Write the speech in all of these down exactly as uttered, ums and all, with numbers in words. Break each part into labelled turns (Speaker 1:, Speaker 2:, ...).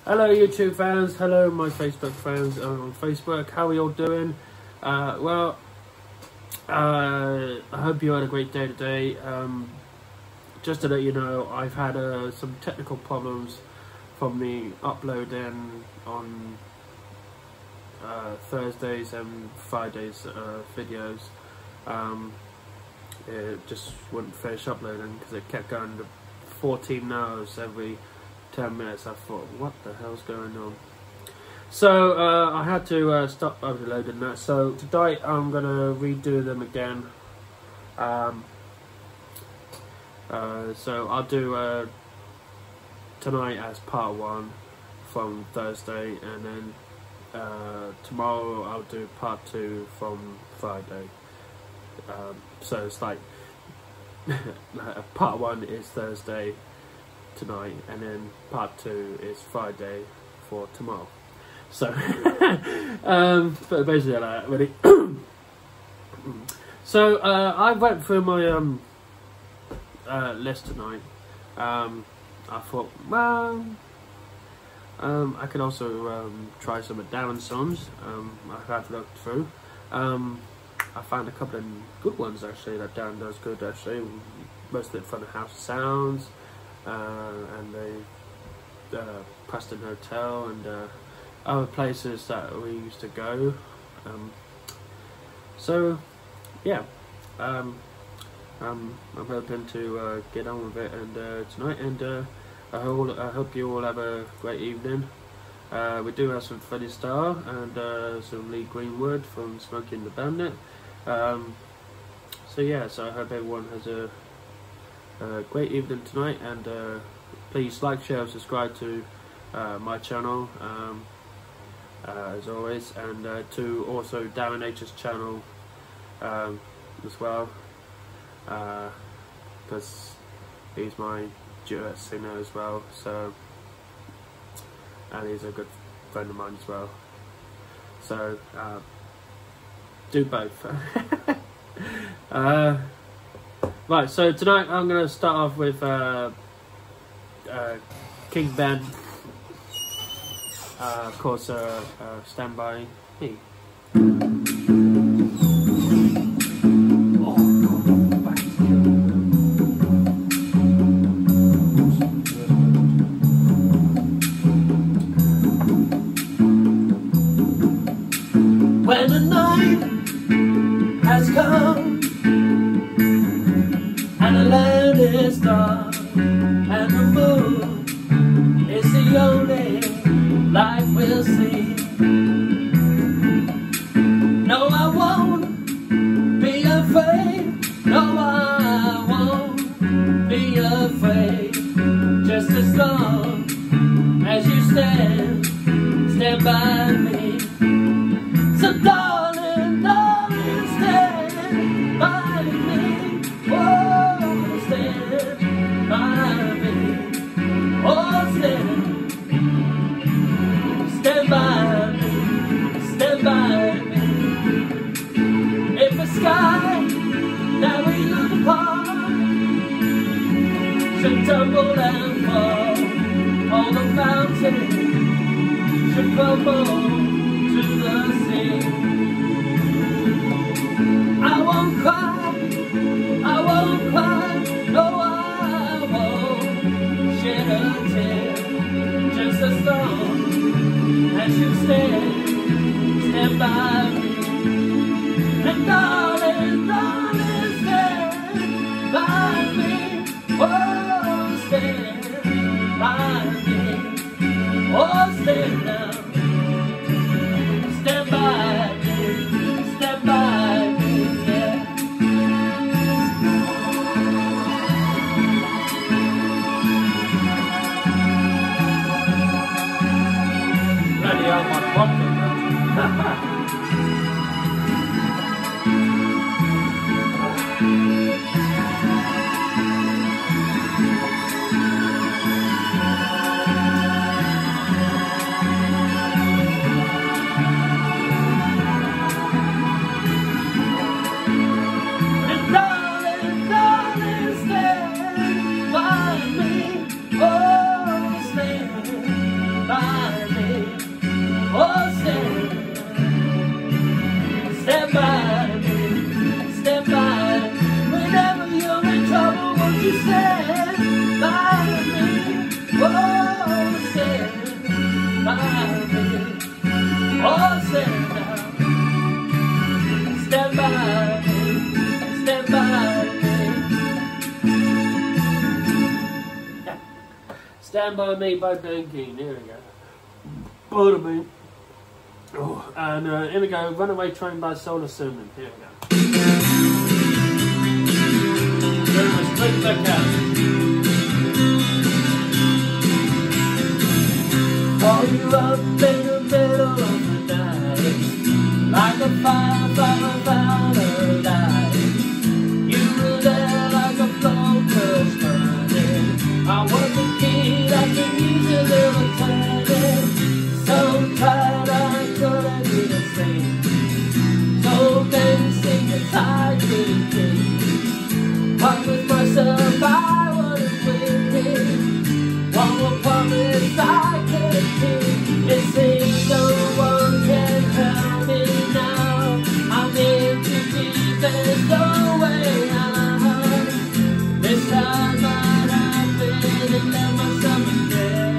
Speaker 1: Hello YouTube fans, hello my Facebook fans on Facebook, how are you all doing? Uh, well, uh, I hope you had a great day today. Um, just to let you know, I've had uh, some technical problems from the uploading on uh, Thursdays and Fridays uh, videos. Um, it just wouldn't finish uploading because it kept going to fourteen hours every ten minutes. I thought, what the hell's going on? So uh, I had to uh, stop uploading that. So today I'm gonna redo them again. Um, uh, so I'll do uh, tonight as part one from Thursday, and then uh, tomorrow I'll do part two from Friday. Um, so it's like part one is Thursday tonight, and then part two is Friday for tomorrow. So um but basically like that really. So uh I went through my um uh list tonight. um I thought, well, um I could also um try some of Darren's songs. um I've had to look through. um I found a couple of good ones actually that Darren does good actually, most of it from the House of Sounds, uh, and the uh, Preston Hotel, and uh, other places that we used to go. Um, so yeah, um, um, I'm hoping to uh, get on with it and uh, tonight, and uh, I, hope, I hope you all have a great evening. Uh, we do have some Freddie Starr and uh, some Lee Greenwood from Smokey and the Bandit. Um, so yeah, so I hope everyone has a Uh, great evening tonight, and uh, please like, share, and subscribe to uh, my channel um, uh, as always, and uh, to also Darren H's channel um, as well, because uh, he's my duet singer as well, so, and he's a good friend of mine as well, so uh, do both. uh, Right, so tonight I'm going to start off with uh, uh, King Ben, uh, of course, uh, uh, Stand By Me. When the night has come and the land is dark, and the moon is the only light we'll see. No, I won't be afraid. No, I won't be afraid. Just as long as you stand, stand by me. So darling, darling, stand by me. Whoa, stand by me. Oh, stand, stand by me, stand by me. If the sky that we look upon should tumble and fall, all the mountains should crumble to the sea, I won't cry, I won't cry, no, I won't shed a tear. Just as long as you stand, stand by me. And darling, darling, stand by me. Oh, stand by me. Oh, stand now. Stand by me, stand by me, yeah. Ready on my pumpkin. Oh, stand, stand by me, stand by me. Whenever you're in trouble, won't you stand by me? Oh, stand by me. Oh, stand now. Stand by me, stand by me. Yeah. Stand by me by Ben King. There we go. Follow me. Oh, and uh, here we go. Runaway Train by Solar Sermon. Here we go. There was straight back out. Call you up in the middle of the night, like a firefighter found a light. You were there like a focus burning. I was a kid, I could use a little turning. So tired I couldn't even sing. So many singers I couldn't think. What with myself I wouldn't win. One more promise I couldn't keep. It seems no one can help me now. I'm in too deep, there's no way out. This time might happen and let myself again.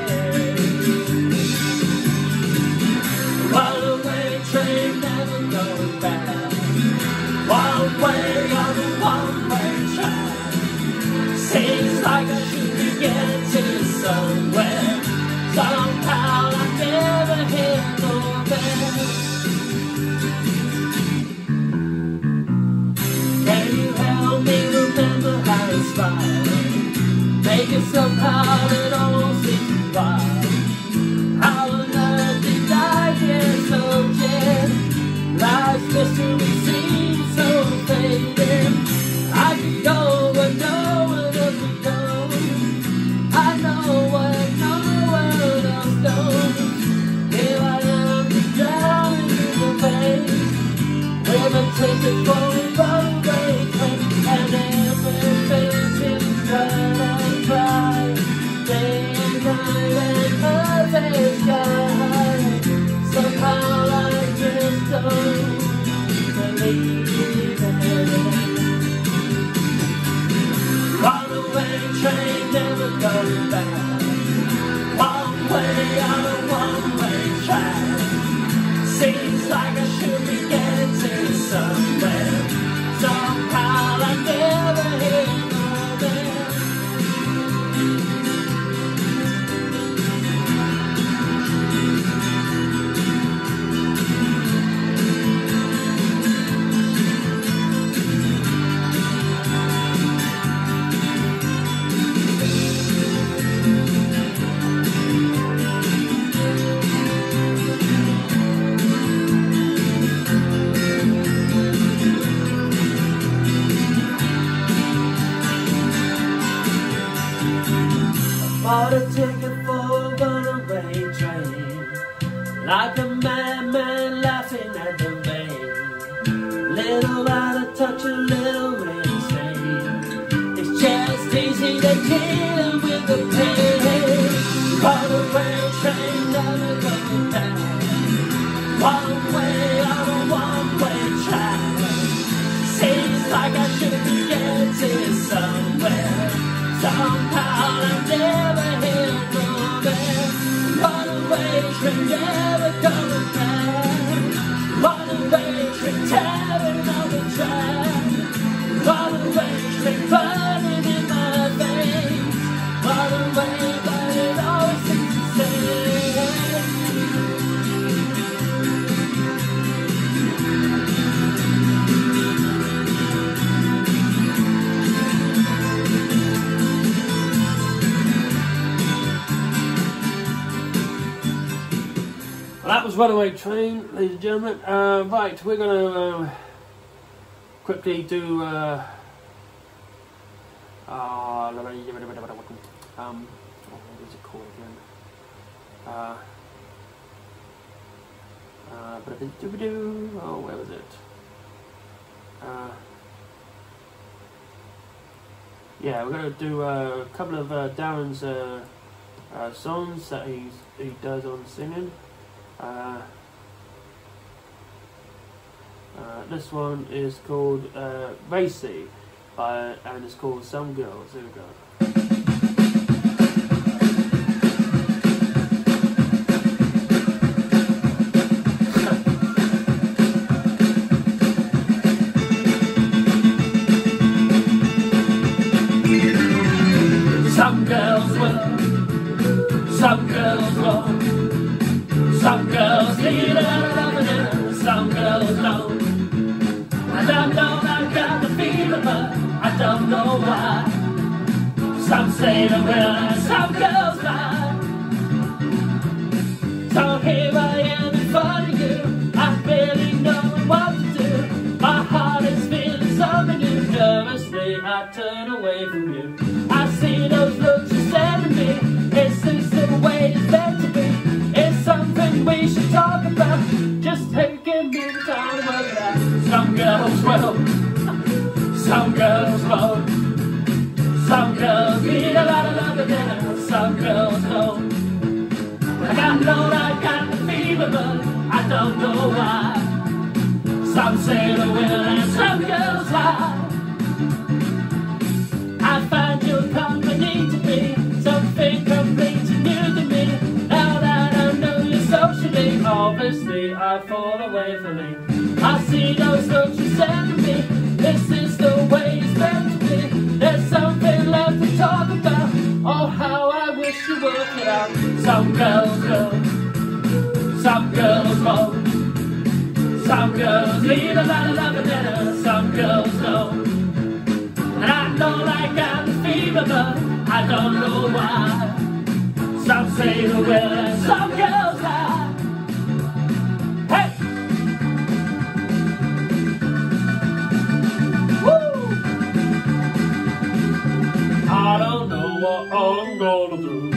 Speaker 1: Runaway train never goes back. One way on a one-way track. Seems like I should be getting somewhere. Somehow I never hit no bell. Can you help me remember how to smile? Make it somehow that all seems wild. How on earth did I get so jet? Life's mystery seems so faded. I could go where no one else would go. I know what no one else knows. Here I am, drowning in the vein, with a ticket for a runaway train, and everything seems cut and dry. Day and night and perfect sky. Somehow I just don't believe it. Runaway train never goes back. One way on a one-way track. Seems like I should be getting somewhere. Somehow I never hit no bell. Bought a ticket for a runaway train, like a madman laughing at the vein. Little out of touch, a little insane. It's just easy to deal with the pain. Runaway train never going back. One way on a one-way track. Seems like I should be getting somewhere. Somehow I never hit no bell. Runaway train never coming back. Runaway train tearing on the track. Runaway train burning in my veins. Runaway, but it always seems the same. That was Runaway Train, ladies and gentlemen. Uh, right, we're going to uh, quickly do. Uh, uh, um, what is it called again? Uh, uh, oh, where was it? Uh, yeah, we're going to do uh, a couple of uh, Darren's uh, uh, songs that he's, he does on singing. Uh, uh, this one is called uh, Racy, by, and it's called Some Girls. Here we go. Some girls will, some girls won't. Some girls need a lot of loving, some girls don't. And I know I got the feeling, but I don't know why. Some say they will and some girls lie. So here I am in front of you, I barely know what to do. My heart is feeling something new. Nervously I turn away from you. I see those looks you send to me. Is this the way it's meant to be? It's something we should talk about. Just taking me the time to work it out. Some girls will, some girls won't. Some girls need a lot of love and some girls don't. And I know I got the fever, but I don't know why. Some say they will and some girls lie. I find your company to be something completely new to me. Now that I know you socially, obviously I fall away from me. I see those looks you send to me. This is the way it's meant to be. There's something left to talk about. Oh, how I wish you worked it out. Some girls will, some girls won't. Some girls need a lot of love and dinner, some girls don't. And I know I got the fever, but I don't know why. Some say the will and some girls lie. Hey! Woo! I don't know what I'm gonna do.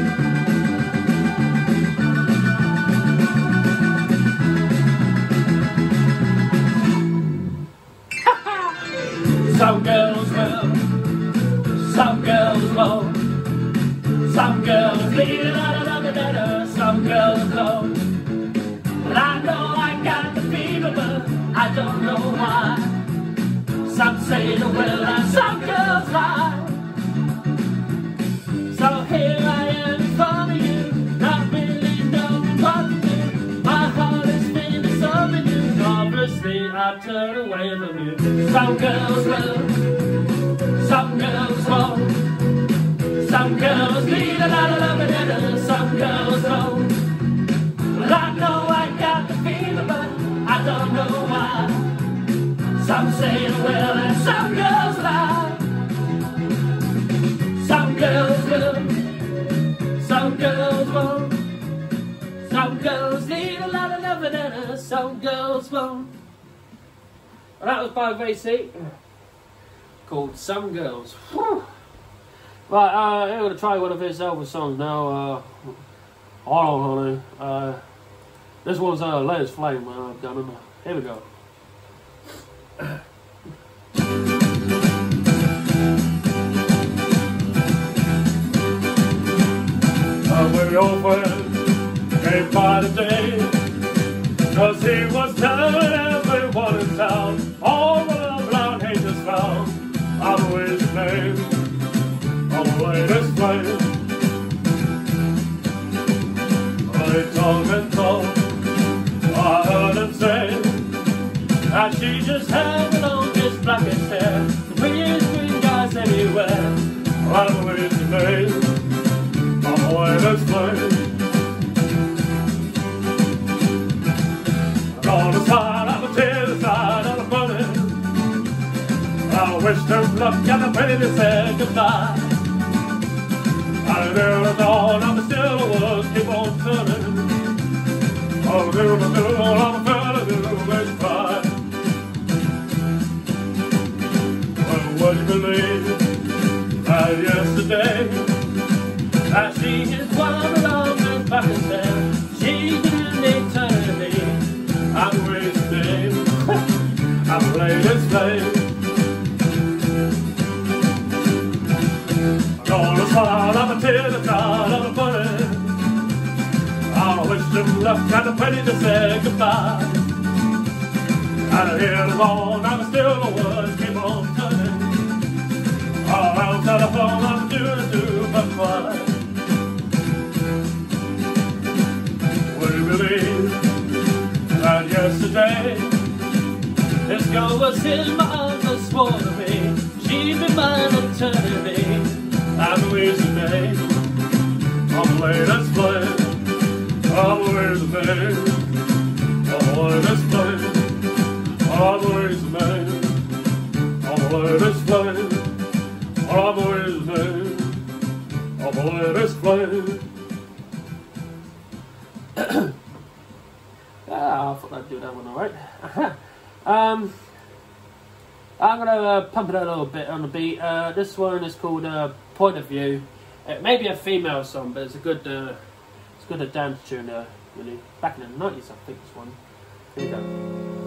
Speaker 1: Some girls will, some girls won't. Some girls need a lot of love and better, some girls don't. And I know I got the fever, but I don't know why. Some say the will and some girls lie. So here I am in front of you, not really knowing what to do. My heart is feeling something new. Obviously I turn away from you. Some girls will, some girls won't. Some girls need a lot of love and others, some girls don't. Well, I know I got the fever, but I don't know why. Some say the will and some girls lie. Some girls will, some girls won't. Some girls need a lot of love and others, some girls won't. Well, that was by Racy, called Some Girls. Whew. Right, uh, I'm going to try one of his Elvis songs now. Uh, hold on, honey. Uh, this one's uh, Latest Flame. Uh, I've done them. Here we go. Uh, when your friend came by today, 'cause he was telling everyone in town all the blind haters found. I'm always your name. Latest flame. I talk and talk. I heard him say that she just had the longest blackest hair. The prettiest green guys anywhere. I'm always your name. I'm the latest flame. I'm on the side, I'm a tear the side of the bunny. I wished her luck and the pretty said goodbye. I never thought I'm still a was, keep on turning. All I do, I do, all I'm a fella do is cry. Well, would you believe that yesterday that she is one along and back and said she's in eternity. I'm wasting, I'm the latest flame. On the side, I'm a tear the side of the bunny. and left, kind of ready to say goodbye. And I hear the phone, I'm still the words keep on turning. Oh, I'll telephone, I'm doing do but cry. Would you believe that yesterday this girl was in my arms and swore to me she'd be mine eternity? And Louisa May, I'm late as flame. I'm Louisa May, I'm late as flame. I'm Louisa May, I'm late as flame. I'm Louisa May, I'm late as flame. Ah, I thought I'd do that one alright. um, I'm going to uh, pump it out a little bit on the beat. Uh, this one is called uh, Point of View. It may be a female song, but it's a good uh, it's good a dance tune, uh, really. Back in the nineties, I think, this one. Here we go.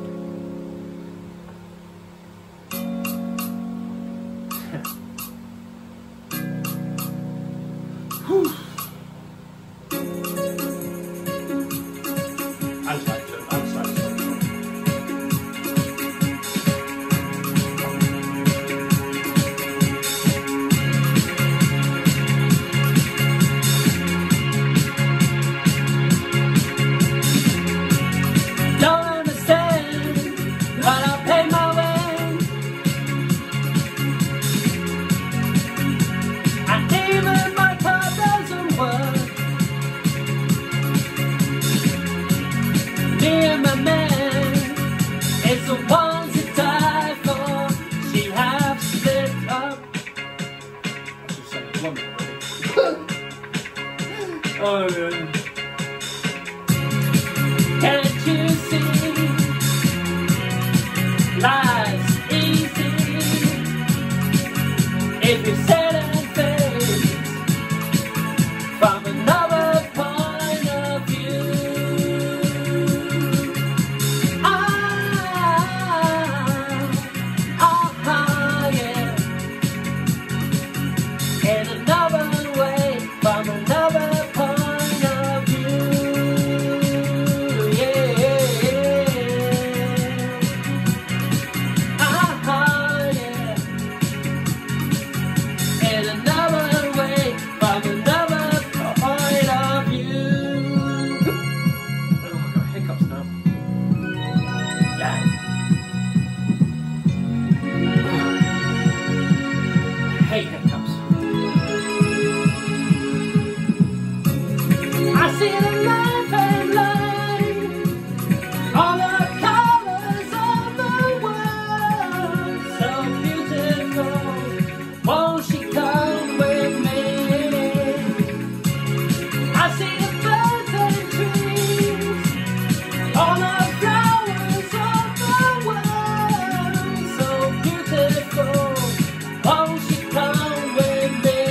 Speaker 1: Oh, man. Can't you see? Life's easy if you set and face from another point of view. Ah, ah, ah, yeah. In another way, from another point of view. Yeah, ah, ah, yeah. In another way, from another point of view. Oh, I've got hiccups now. Yeah. I hate hiccups. I see the life and light, all the colors of the world, so beautiful. Won't she come with me? I see the birds and trees, all the flowers of the world, so beautiful. Won't she come with me?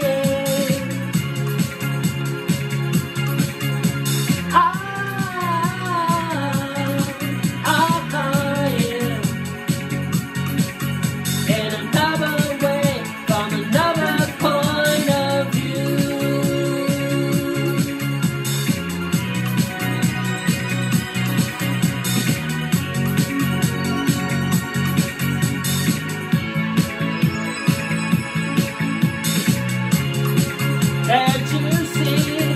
Speaker 1: Can't you see?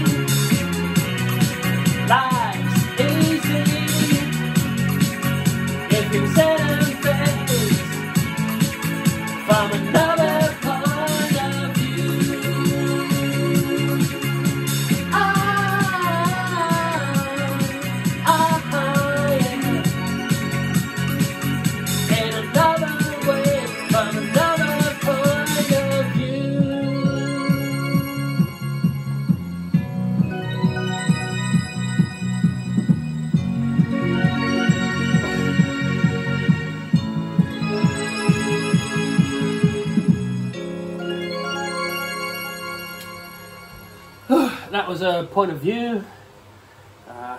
Speaker 1: Life's easy if you set and face from another point of view. Ah, ah, yeah. In another way, from another point of view. That was a point of view. Uh,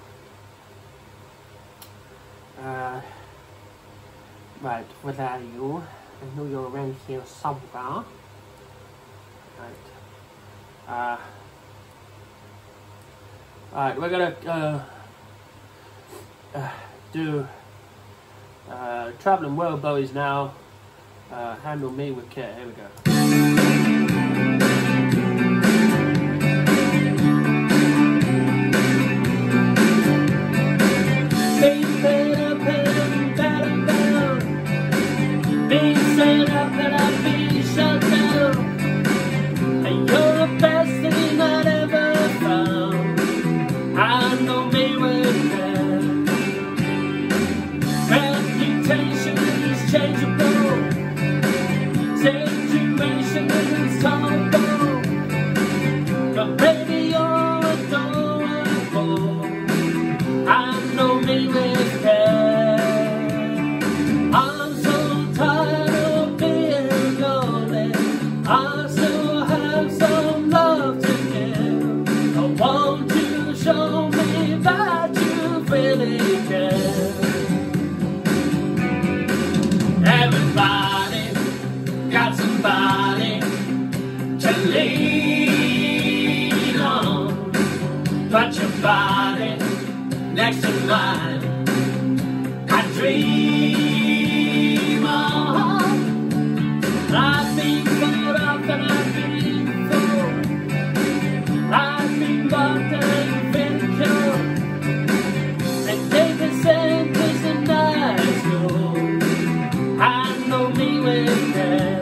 Speaker 1: uh, right, where are you? I know you're around here somewhere. Right. Uh, Alright, we're gonna uh, uh, do uh, Traveling World Bowies now. Uh, Handle Me with Care. Here we go.
Speaker 2: Put your body next to mine. I dream on. I've been caught up and I've been fooled. I've been bumped and been killed. And they can send this a nice school. I know me with care.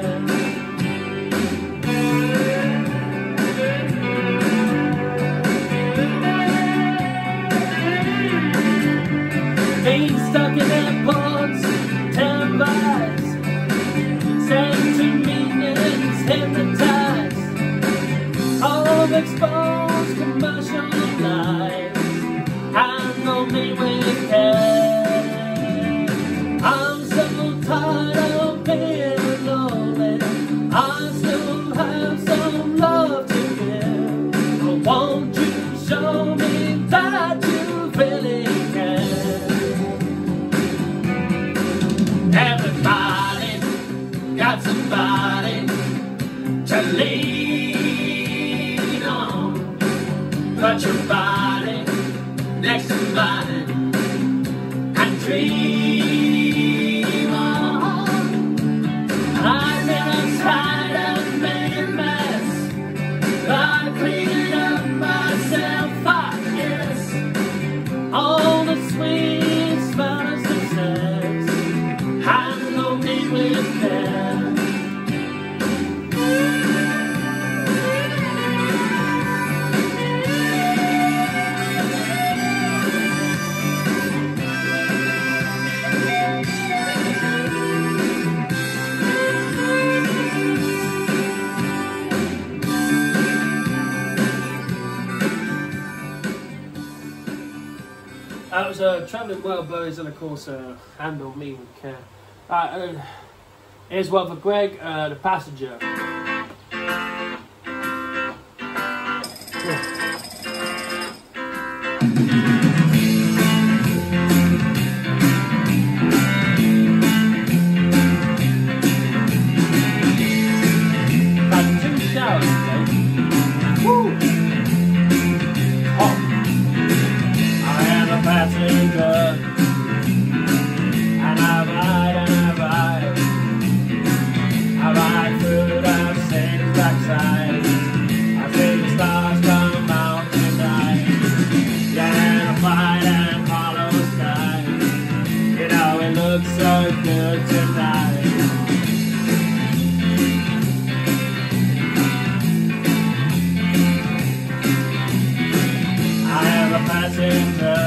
Speaker 2: Being stuck in airports, televised, sent to meetings, hypnotized, all exposed commercial lies. I know me with care. I'm so tired of being lonely. I still have some love to give. But won't you show me that you really care? Everybody got somebody to lean on. Put your body next to mine and dream on. I've been outside and made a mess, but cleaning up myself, I guess. All the sweet smell of success. Handle me with care.
Speaker 1: That was uh, Traveling World Bowies and of course uh, Handle Me with Care. Alright, uh, here's one for Greg, uh, the passenger. Yeah. Had two showers today. Woo! Hot. I am a passenger. And I ride and I ride. I ride through the city's backside. I see the stars come out tonight. Yeah, and a bright and hollow sky. You know it looks so good tonight. I am a passenger.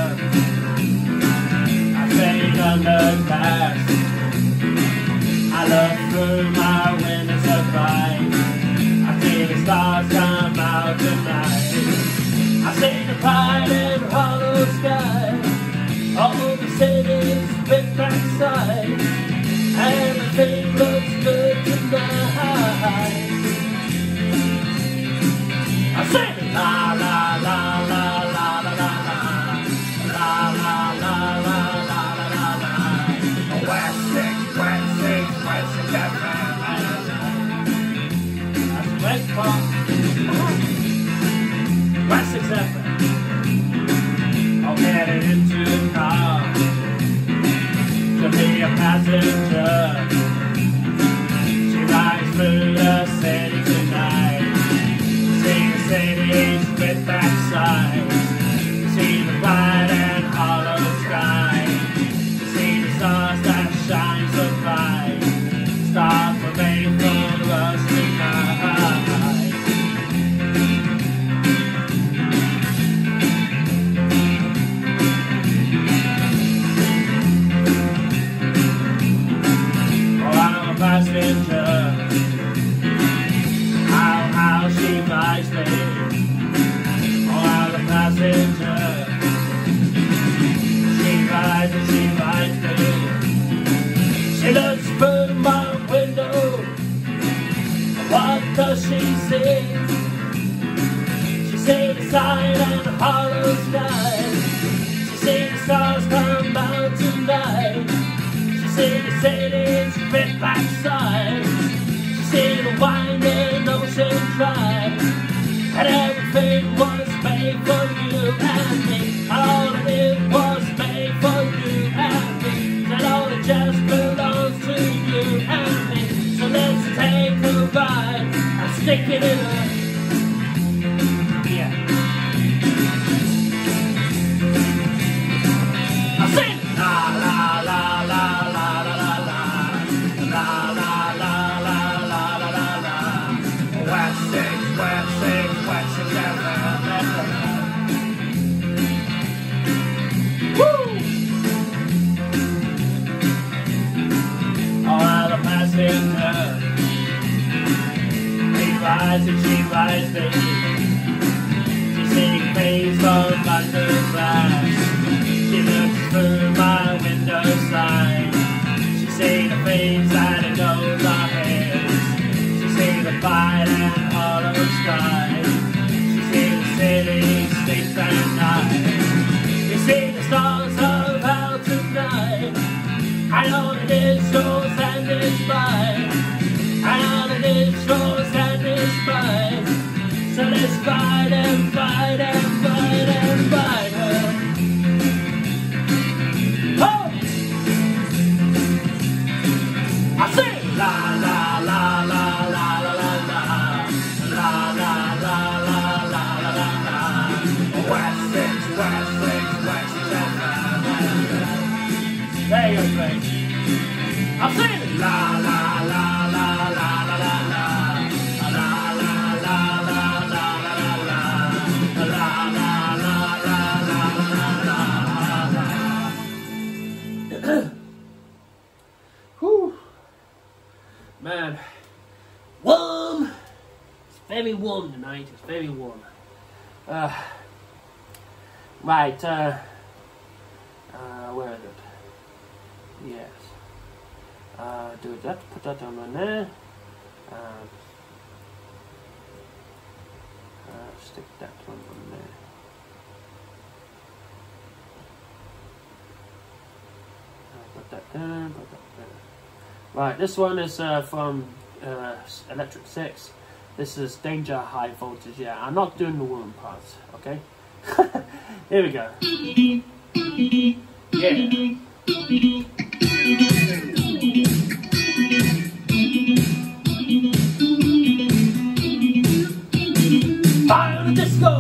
Speaker 1: I stayed underpass. I look through my windows so bright. I see the stars come out tonight. I see the bright and hollow sky. All the city's big backside. Everything looks good tonight. I say la la la la la la la la la la la la la la. West six, West six, West six F M. That's West Park. West six F M.
Speaker 2: side. You see the bright and hollow sky. You see the stars that shine so bright. Stars were made for us tonight. Oh, I'm a passenger. How, how she flies me. Oh, I'm a passenger. She rides and she rides me. She looks through my window. What does she see? She sees the side and hollow sky. She sees the stars come out tonight. She sees the city's fit backside. She sees the winding ocean drive. And everything was made for you and me. All of it was made for you and me. And all it just belongs to you and me. So let's take a ride and stick it in her. Yeah. I sing la la la la la la la la la la la la la la la la. West six, west six, west six, woo! Oh, I'm a passenger. He rides and she rides me. She sees things from under glass. She looks through my window side. She sees the things that it knows are his. She sees the bright and hollow sky. She sees the city sleep at night. You see the stars of out tonight. I know that it's yours and it's mine. I know that it's yours and it's mine. So let's ride and ride and ride and ride her. Oh! I sing la la la la la la la la la la la la la la la la. West six, west six, west six. There you go, Grace. I'm singing la la la la la la la la la la la la la la la la la la la. Whew. Man, warm. It's very warm tonight. It's very warm. Uh, right. Uh, uh, where is it? Yes. Uh, do that, put that on there. Um, uh, stick that one on there. Uh, put that there, put that there. Right, this one is uh, from uh, Electric Six. This is Danger High Voltage. Yeah, I'm not doing the woman parts, okay? Here we go. Yeah. Fire in the disco,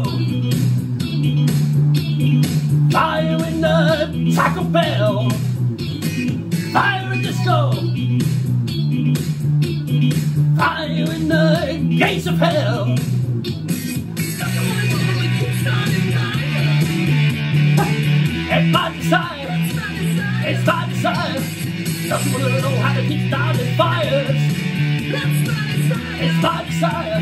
Speaker 2: fire in the Taco Bell, fire in the disco, fire in the gates of hell. It's my desire, it's my desire. Doesn't want to know how to keep down the fires. It's my desire.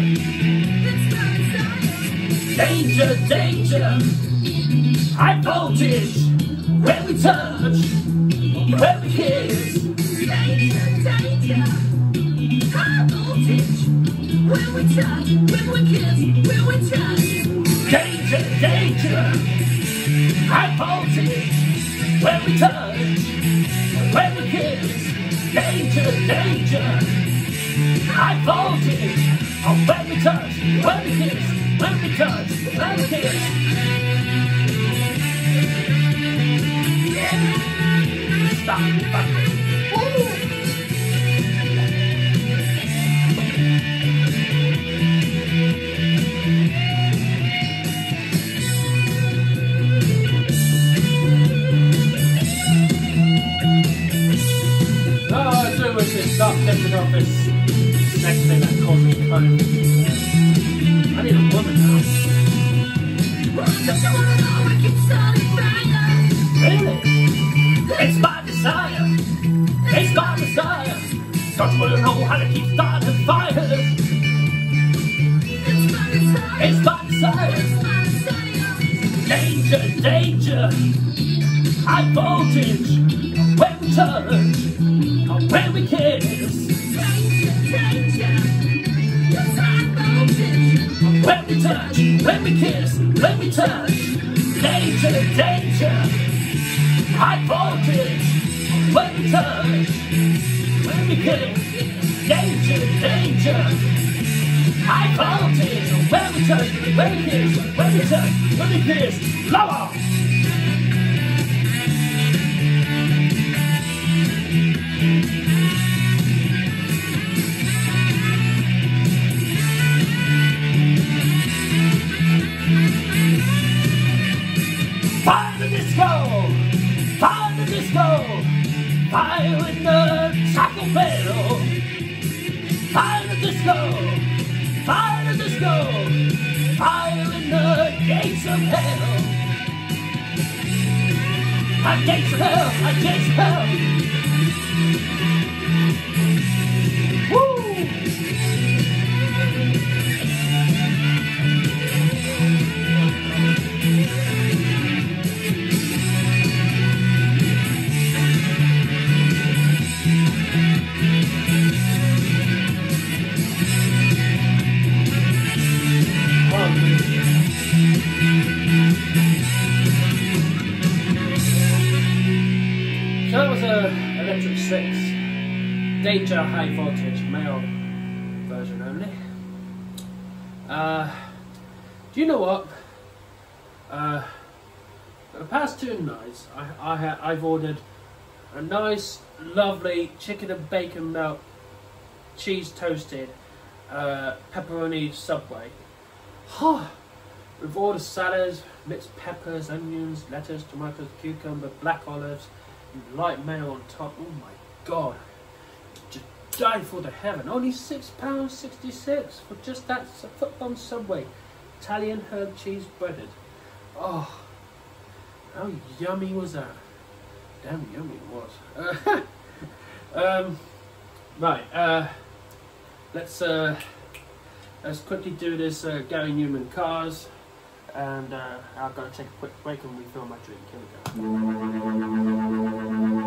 Speaker 2: Danger, danger, high voltage, where we touch, where we kiss. Danger, danger, high voltage, where we touch, where we kiss, where we touch. Danger, danger, high voltage, where we touch, where we kiss. Danger, danger, high voltage, oh, where we touch, where we kiss. When we touch, when we kiss. Stop, stop. Really? It's my desire. It's my desire. Don't wanna know how to keep starting fires. It's my desire. Danger, danger. High voltage. When we touch, or when we kiss. When we touch, when we kiss, when we touch. Danger, danger. High voltage. When we touch, when we kiss. Danger, danger. High voltage. When we touch, when we kiss, when we touch, when we kiss. Lower. Fire the disco! Fire the disco! Fire in the Taco Bell! Fire the disco! Fire the disco! Fire in the gates of hell! At gates of hell! At gates of hell! Woo! So that was a Electric Six Danger High Voltage male version only. Uh, do you know what? Uh, for the past two nights, I, I ha I've ordered a nice, lovely chicken and bacon melt, cheese toasted, uh, pepperoni Subway. Oh, with all the salads, mixed peppers, onions, lettuce, tomatoes, cucumber, black olives, and light mayo on top. Oh my God, just die for the heaven. Only six pounds sixty-six for just that foot bomb Subway, Italian herb cheese breaded. Oh, how yummy was that? Damn yummy it was. Uh, um, right, uh, let's uh, let's quickly do this uh, Gary Newman Cars, and uh, I've got to take a quick break and refill my drink. Here we go.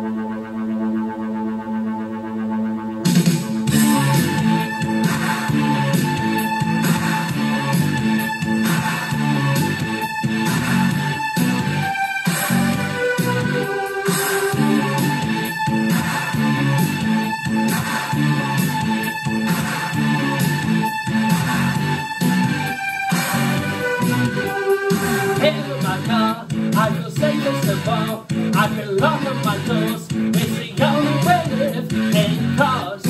Speaker 2: I feel safe and secure. I can lock up my doors. It's the only way to live in cars.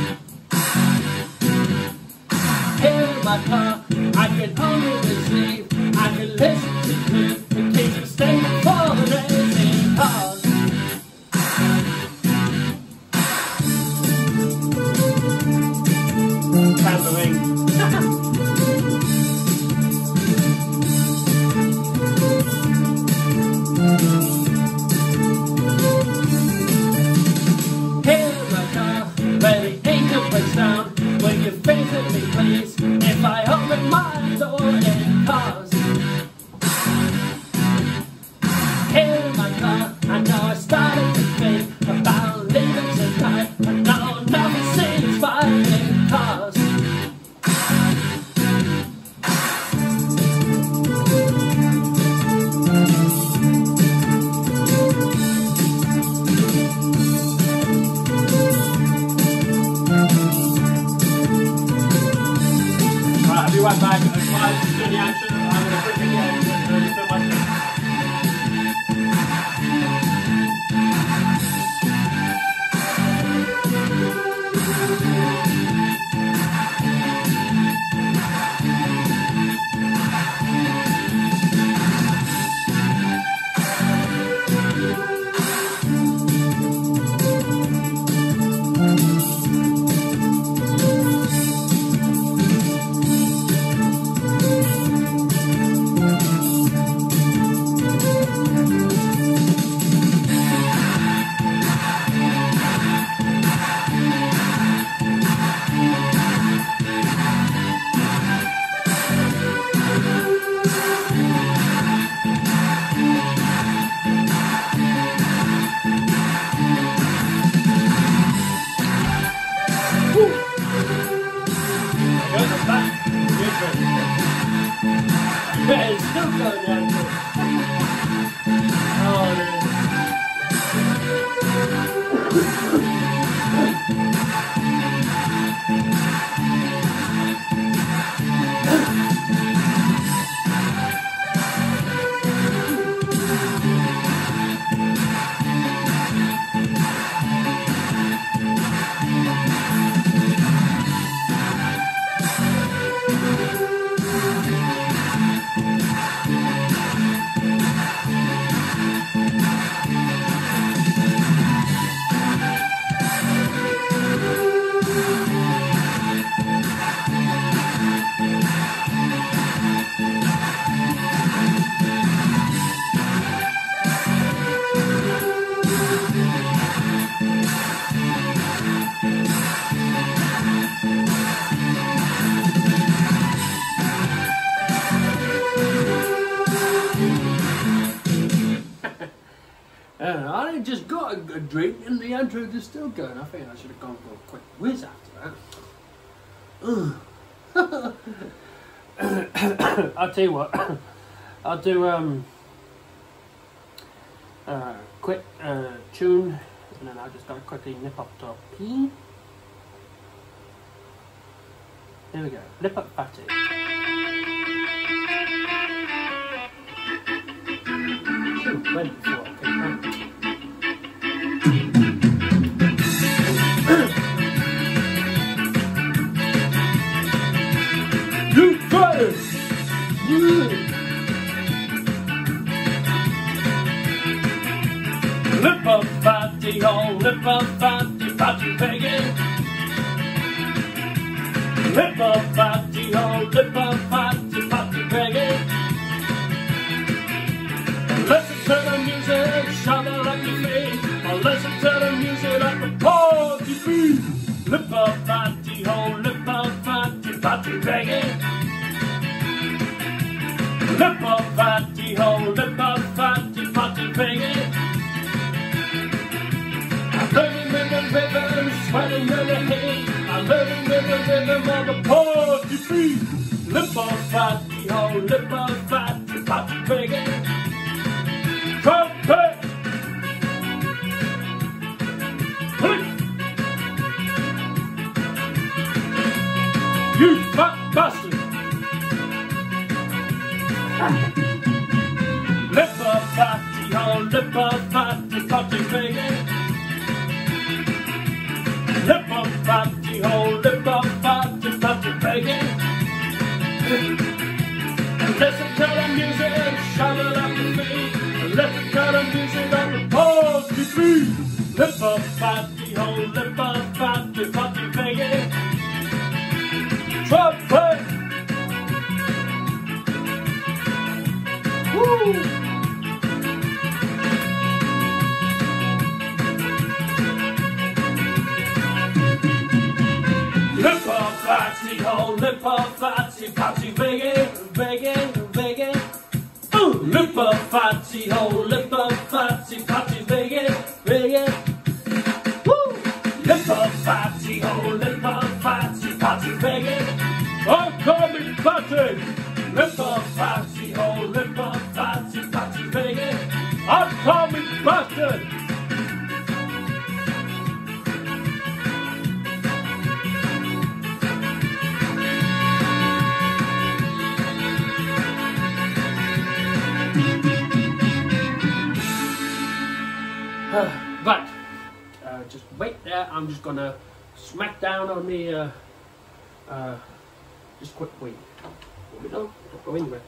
Speaker 2: Here in my car, I can only receive. I can listen to music. The kids are staying for the days in cars. Tambourine. When you visit me, please, if I open my door in cars.
Speaker 1: Uh, I just got a, a drink and the intro is still going. I think I should have gone for a quick whiz after that. I'll tell you what, I'll do um, a quick uh, tune and then I just gotta quickly nip up to P. Here we go, Lip Up Fatty. Ooh, went before I came back. You got it! Yeah. Lip up fatty, oh, lip up fatty, fatty piggy. Lip up fatty, oh, lip up fatty, fatty piggy. Listen to the music, shovel like the feet. Or listen to the music like the party beat. Lip up fatty, oh, lip up fatty, fatty piggy. Lip up fatty, oh, lip up fatty, fatty piggy. I'm living with the rhythm, sweating with the heat. I'm living with the rhythm of the party beat. Lip up fatty, oh, lip up fatty, fatty piggy. Trumpet! You fat bastard! Lip up fatty, oh, lip up fatty, fatty piggy. Lip up fatty, oh, lip up fatty, fatty piggy. Listen to the music, shovel up the feet. Listen to the music on the party beat. Lip up fatty, oh, lip up fatty, fatty piggy. Trumpet! Woo! Lip up fatty, oh, lip up fatty, fatty piggy, piggy, piggy. Ooh, lip up fatty, oh, lip up fatty, fatty piggy, piggy. Woo! Lip up fatty, oh, lip up fatty, fatty piggy. I'm coming fatty. Lip up fatty, oh, lip up fatty, fatty piggy. I'm coming fatty. Right, uh, just wait there. I'm just gonna smack down on the uh, uh, just quick wait. Here we go. Don't go anywhere.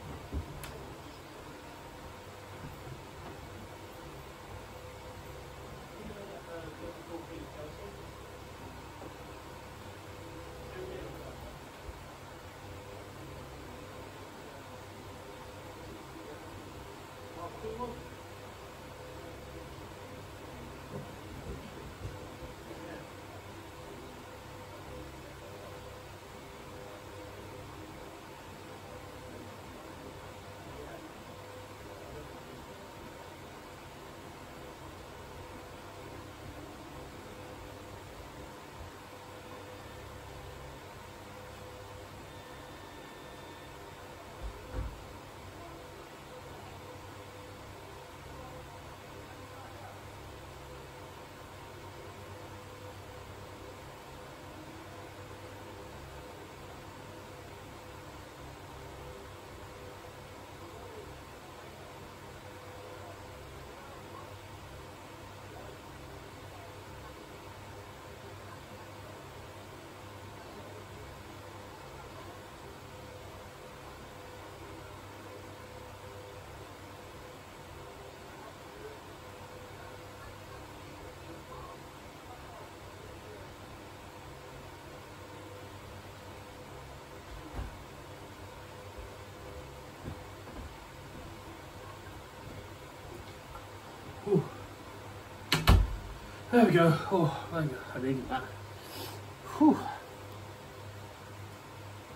Speaker 1: Ooh. There we go. Oh, there we go. I needed that. Whew.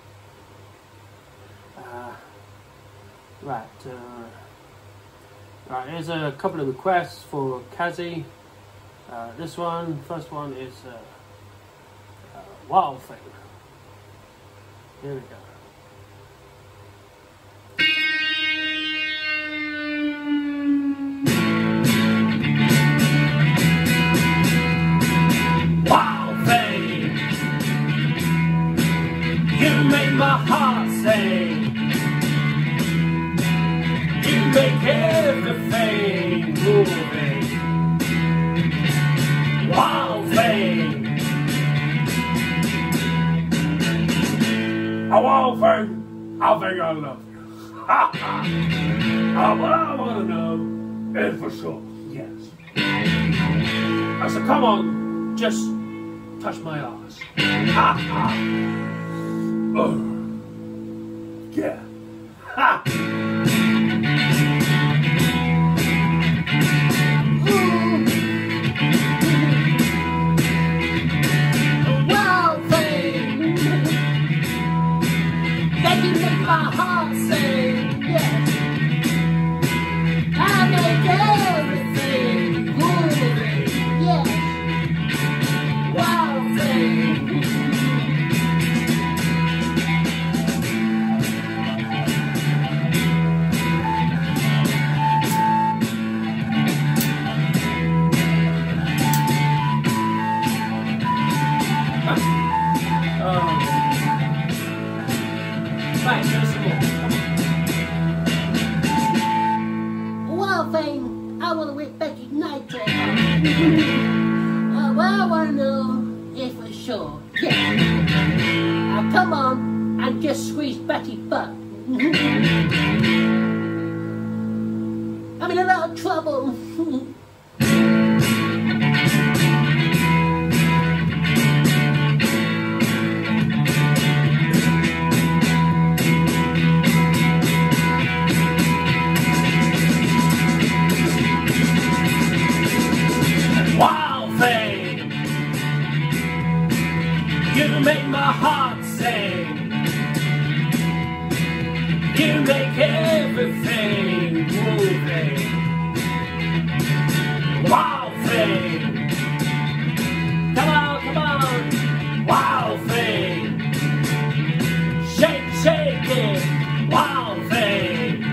Speaker 1: Uh, right. Uh, Right, here's a couple of requests for Kazi. Uh, this one, first one is uh, uh, Wild Thing. Here we go.
Speaker 2: Wild Thing, you make my heart sing. You make everything moving. Wild Thing, a wild thing, I think I love you. Ha ha. Uh, what I want to know is for sure, yes. I said, come on, just touch my arse. Ha ha. Oh, yeah. Ha.
Speaker 3: My heart sing, yes. I make everything moving, yes. Wild thing.
Speaker 2: Oh. Right, here's some more.
Speaker 3: Wild thing, I want to whip Becky Nitro. uh, well, I want to know if for sure, yeah. Now come on and just squeeze Betty's butt. I'm in a lot of trouble.
Speaker 2: Wild Thing, you make my heart sing. You make everything moving. Wild Thing, come on, come on. Wild Thing, shake, shake it. Wild Thing.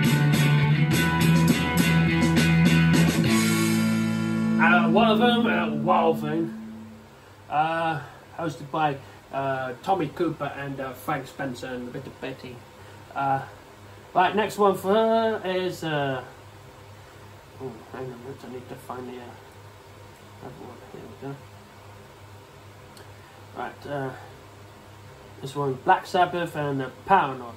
Speaker 2: Uh, one of them, uh, Wild Thing, uh, hosted by uh, Tommy Cooper and uh, Frank Spencer and a bit of Betty. Uh, right, next one for her is, uh, oh, hang on a minute, I need to find the uh, other one. Here we go. Right, uh, this one, Black Sabbath and uh, Paranoid.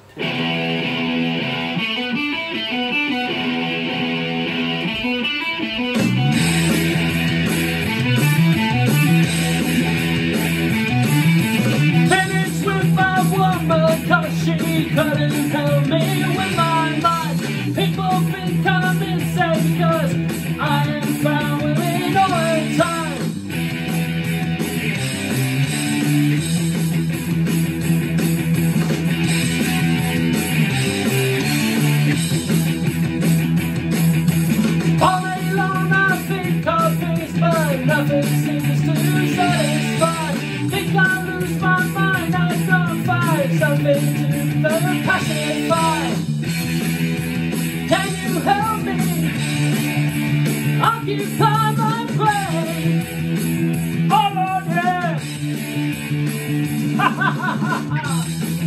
Speaker 2: Finished with my woman, cause she couldn't help me with my mind. People think I'm insane, cause I am found within all the time. All day long I think of things, but nothing seems to satisfy. Think I lose my mind, I can't find something to the pacify. Can you help me occupy my brain? Oh Lord, yeah. Ha ha ha ha ha.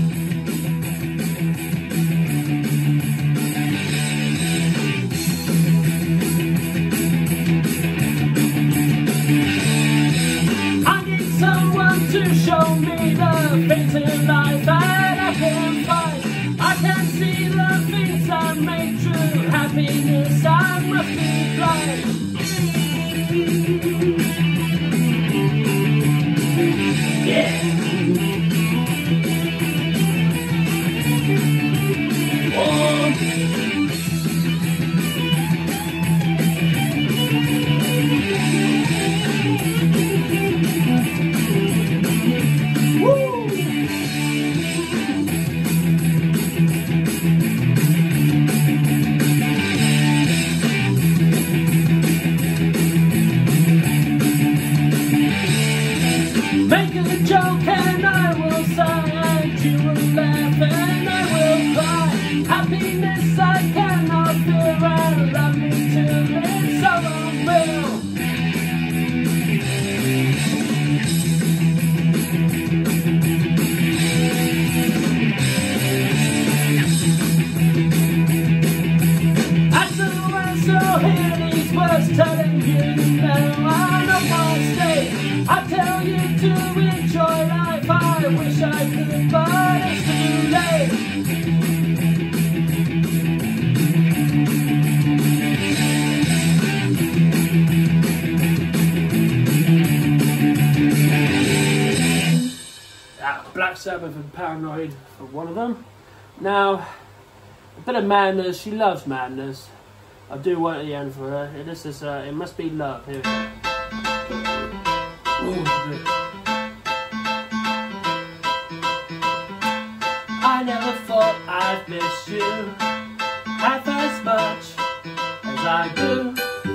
Speaker 2: Someone to show me the things in life that I can find. I can see the things that make true happiness. I must be blind. Yeah. Oh. So here these words telling you now I'm on my state. I tell you to enjoy life. I wish I could, but it's too late.
Speaker 1: Black Sabbath and Paranoid for one of them. Now, a bit of madness. She loves madness. I'll do one at the end for her. This is, uh, It Must Be Love. Here we go. Ooh,
Speaker 2: I never thought I'd miss you half as much as I do.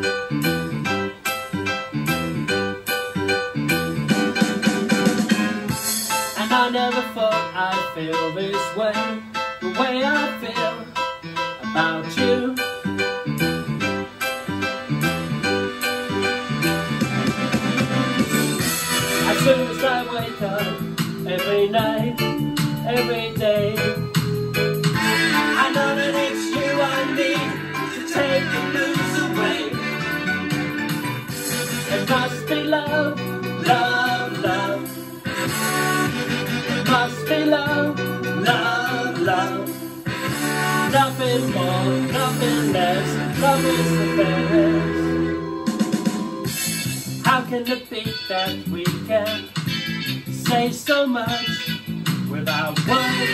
Speaker 2: And I never thought I'd feel this way, the way I feel about you. As soon as I wake up, every night, every day, I know that it's you I need to take the blues away. It must be love, love, love. It must be love, love, love. Nothing more, nothing less. Love is the best. How can it be that we can say so much without words?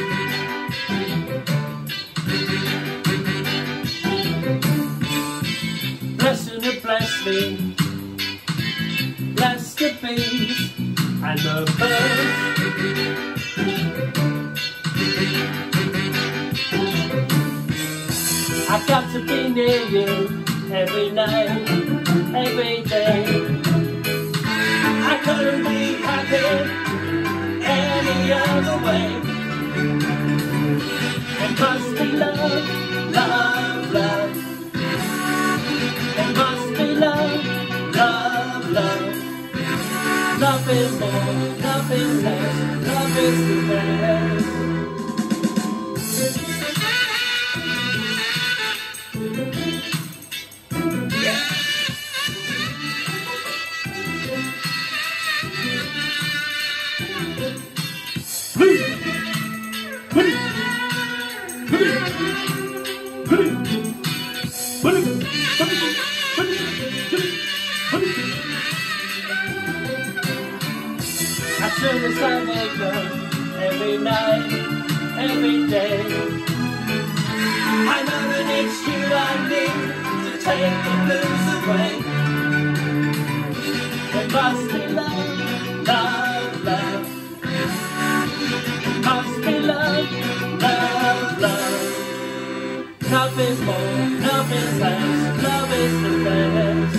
Speaker 2: Bless you to bless me, bless the bees and the birds. I've got to be near you every night, every day. I couldn't be happy any other way. It must be love, love, love. It must be love, love, love. Nothing more, nothing less. Love is the best. As soon as I wake up, every night, every day, I know that it's you I need to take the blues away. It must be love, love, love. It must be love, love, love. Nothing more, nothing less. Love is the best.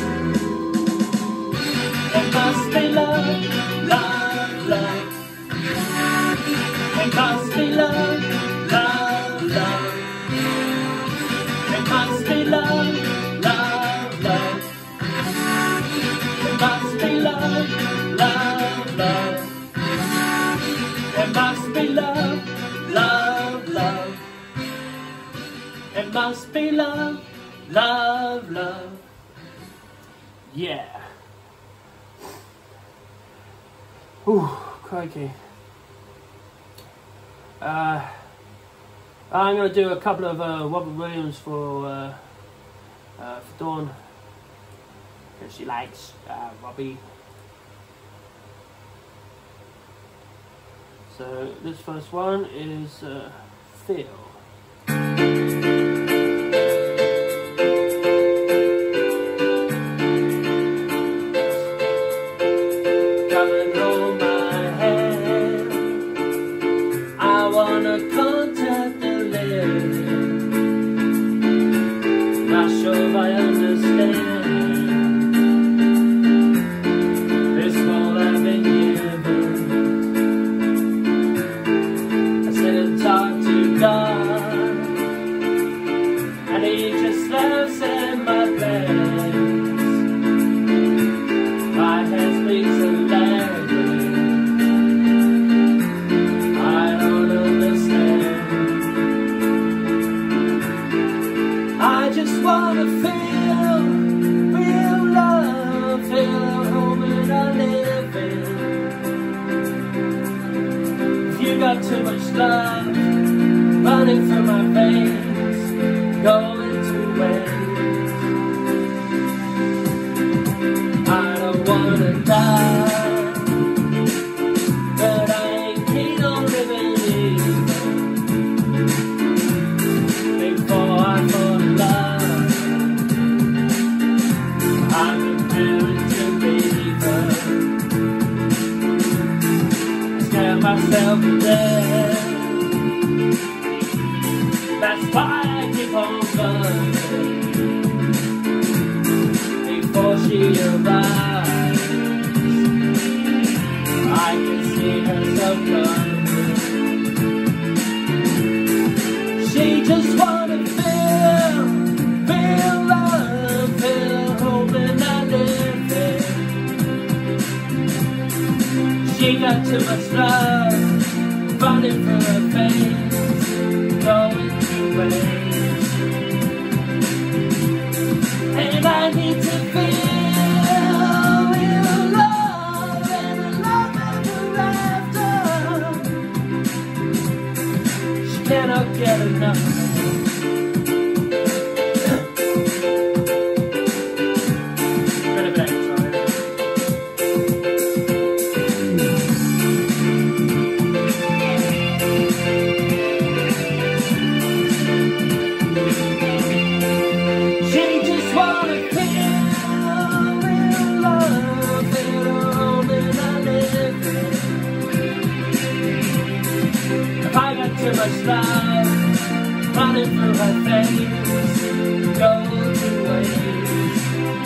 Speaker 2: It must be love, love, love. It must be love, love, love. It must be love, love, love. It must be love, love, love. It must be love, love, love. It must be love, love, love. Yeah. Ooh, crikey. Uh, I'm going to do a couple of uh, Robert Williams for, uh, uh, for Dawn, because she likes uh, Robbie. So this first one is uh, Feel. Contact the living. Not sure if I understand this all I've been given. I sit and talk to God, and He just laughs at my plans. My head speaks a language I don't understand. I just just wanna feel real love, feel at home and I live in. If you got too much love running through my veins, going to waste. I don't wanna die, but I ain't keen on living either. Before I fall in love, I've been feeling too believer. I scare myself to death. That's why I keep on running. Before she arrives, I can see herself coming. She just wanna feel, feel love, feel home and I live it. She got too much love running through her face, going to waste. And I need to feel real love and a love ever after. She cannot get enough. Bit of extra. Too much love running through her face, go to waste.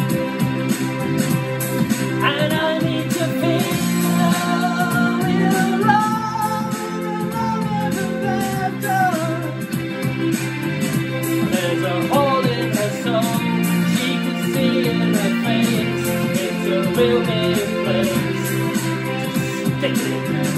Speaker 2: And I need to feel real love and love ever after. There's a hole in her soul, she can see in her face. It's a real big place. Stick it in there.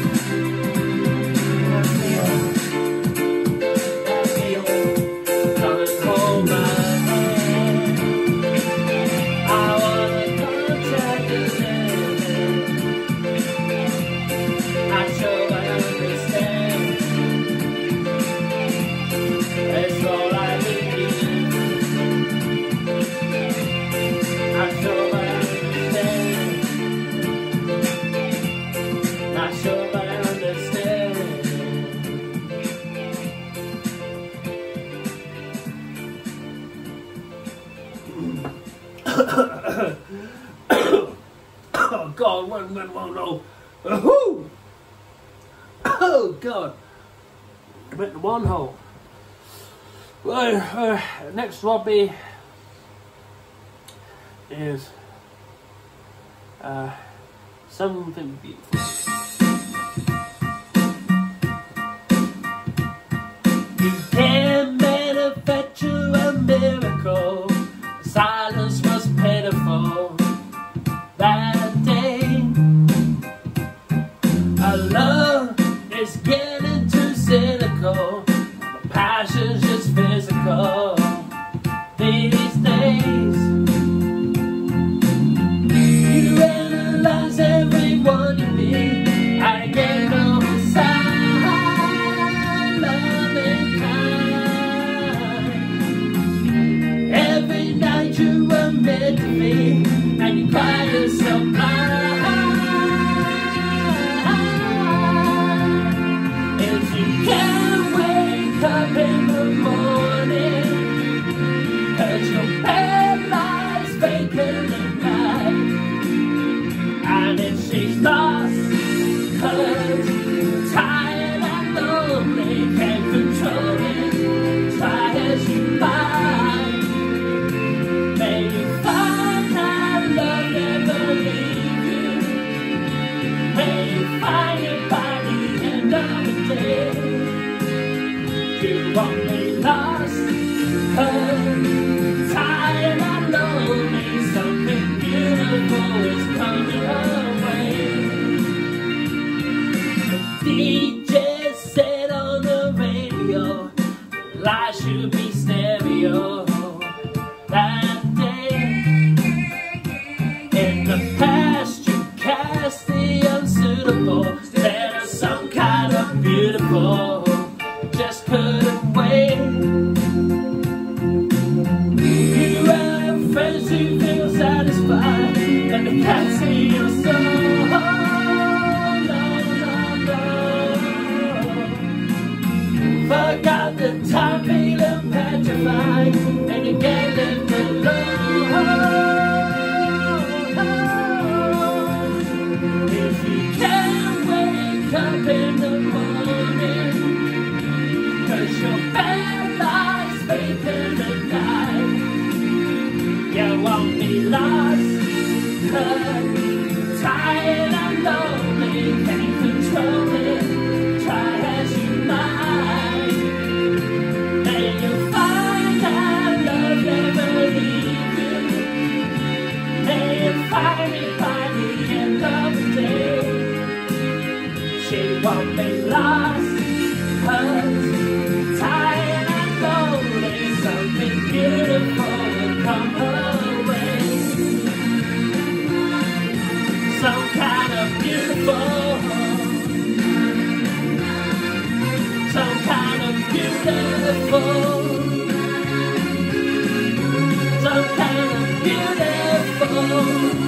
Speaker 2: Oh God, one, one, one, no. Oh, oh God. I went to one hole. Well, uh, next hobby is uh, something beautiful. You can't manufacture a miracle. Silence was pitiful that day. Our love is getting too cynical. Passion's just physical these days. You analyze everyone you meet. I get no sign, loving kind. Every night you were meant to be, and you cry yourself blind. If you can't wake up in the morning, 'cause your bed lies vacant at night, and if she's lost, 'cause tired and lonely, can't control it, try as you might, may you find that love never leaves you. she feels satisfied, and I can't see your soul. No, no, no. Forgot the time, feeling petrified, and you can't let me go. If you can't wake up in the morning, 'cause your bed lies vacant at night, you won't be lost, hurt, tired and lonely, can't control it, try as you might. May you find that love never leave you. May you find it by the end of the day. She won't be lost, hurt, tired and lonely. Something beautiful will come her way. Some kind of beautiful, some kind of beautiful, some kind of beautiful.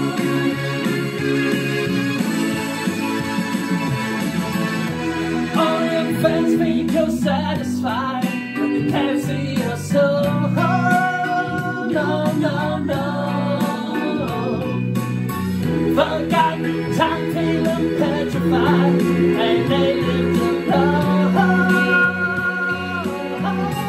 Speaker 2: All your friends think you're satisfied, but they can't see your soul. No, no, no. Forgot the time, feeling petrified, and they lived alone.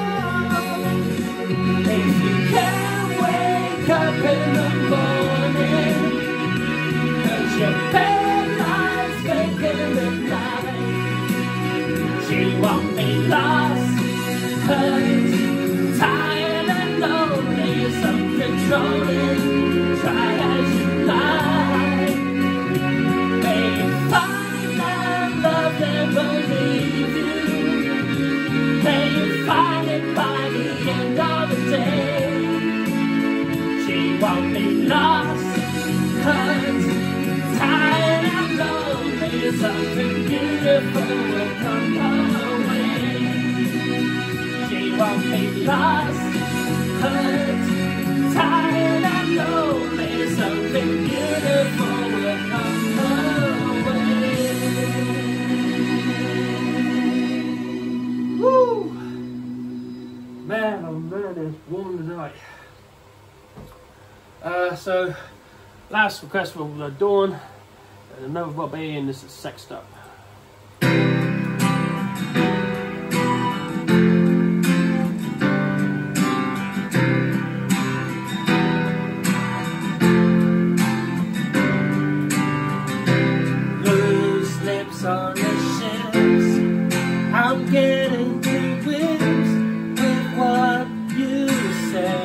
Speaker 2: If you can't wake up in the morning, 'cause your bed lies vacant at night, she won't be lost, hurt, tired and lonely. Some controlling, try as you like. May you find that love never leave you. May you find it by the end of the day. She won't be lost, hurt, tired and lonely. Something beautiful will come her way. She won't be lost, hurt, tired and lonely. Something beautiful will come her way. Woo! Man, oh man, it's warm tonight. Uh, so, last request from uh, Dawn, and another Bobby, and this is Sexed Up. On the shelves, I'm getting to grips with what you say.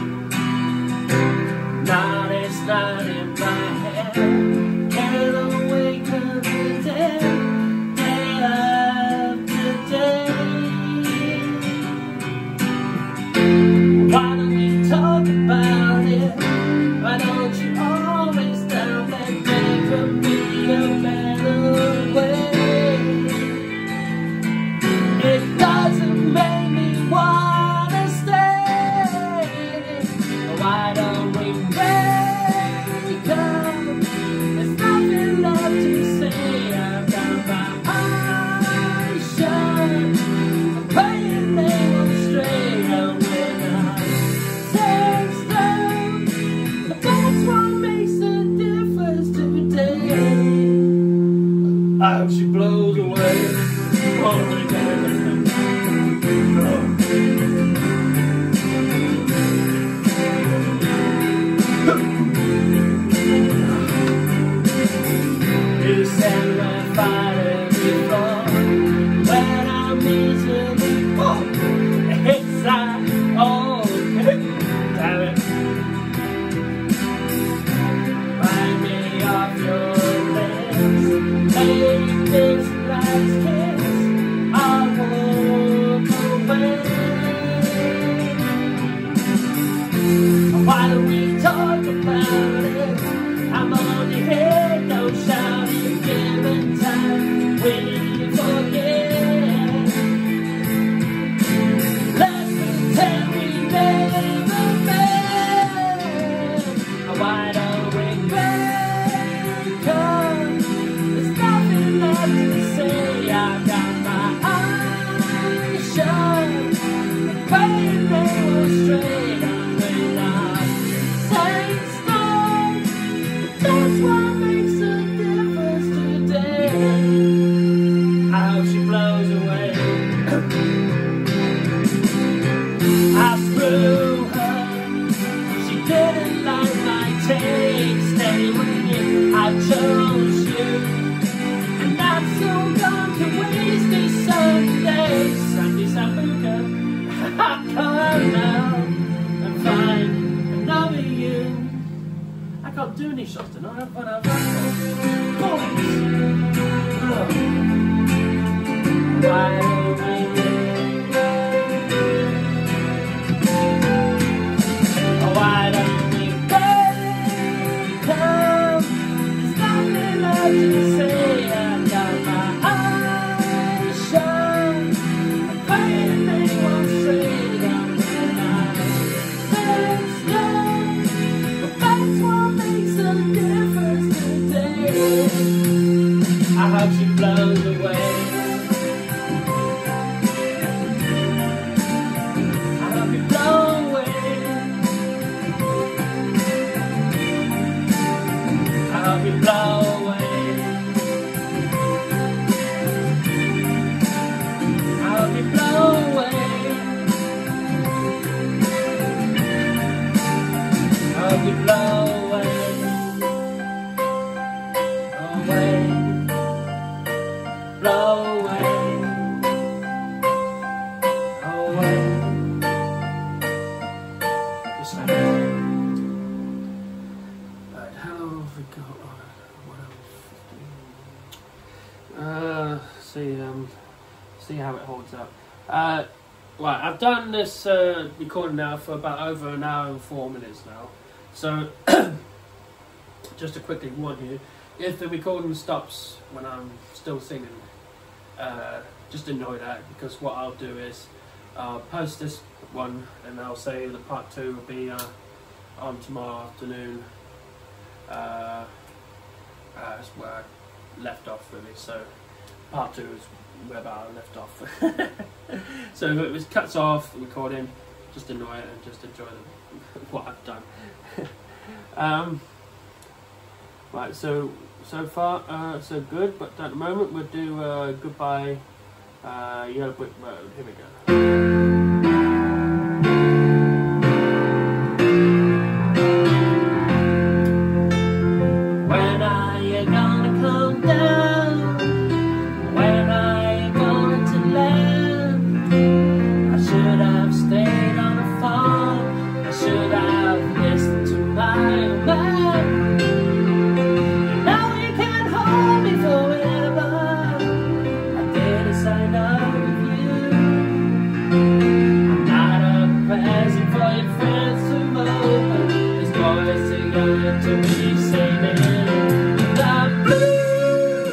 Speaker 2: Not it's not in my head, get away.
Speaker 1: doing these shots tonight. I've run out of bollocks. Oh. Why don't we oh, why don't we break up? There's nothing left to say. I got my eyes shut. I'm praying they won't say that when I stand still. But that's what makes a difference today. I hope she blows away. I hope you blow away. I hope you blow away. I hope you blow away. I hope you blow away. Away. Blow away. Away. Just like that. Right, how long have we got? What else? Uh, see, um, see how it holds up. Uh, right, I've done this uh, recording now for about over an hour and four minutes now. So, just to quickly warn you, if the recording stops when I'm still singing, uh, just ignore that, because what I'll do is I'll post this one and I'll say the part two will be uh, on tomorrow afternoon. Uh, uh, that's where I left off really, so part two is where I left off. So if it was cuts off the recording, just ignore it and just enjoy the, what I've done. um, right, so so far uh, so good, but at the moment we'll do uh, Goodbye uh, Yellow Brick Road. Here we go. When are you gonna come down? When are you going to land? I should have stayed on the phone. I should have listened to my own man. You know you can't hold me forever. I didn't sign up with you. I'm not a present for your friends to open. These boys are going to be saving the blues.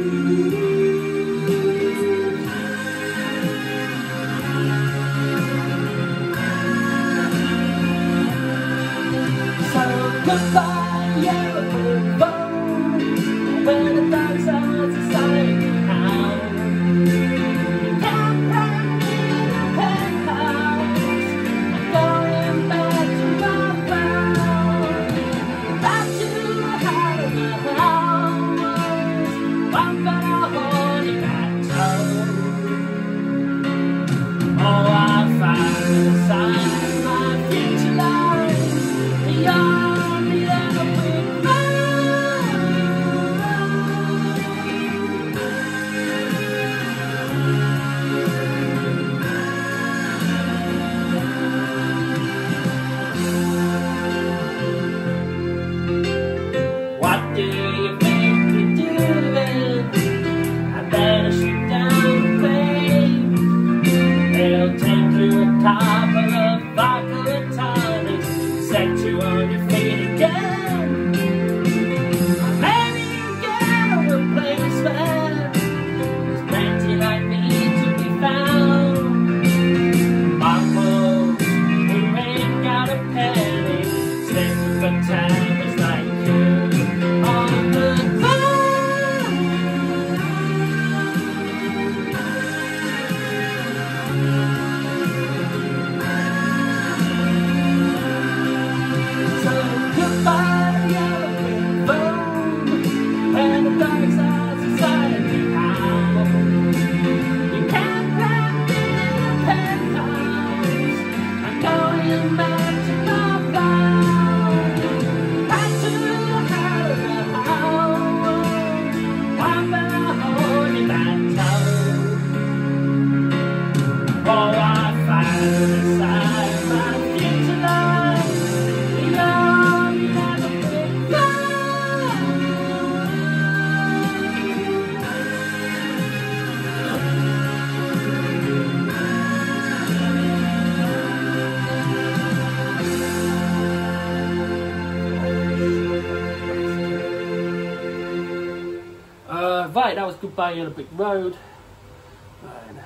Speaker 1: So goodbye, yellow brick road, where the dark side's a sign out. You can't find me in a penthouse. I'm going back to my ground. Back to the heart of the house. I'm gonna hold you back toe. Oh, I find the sign of my future lies beyond the end of Right, that was Goodbye on a Brick Road. Right.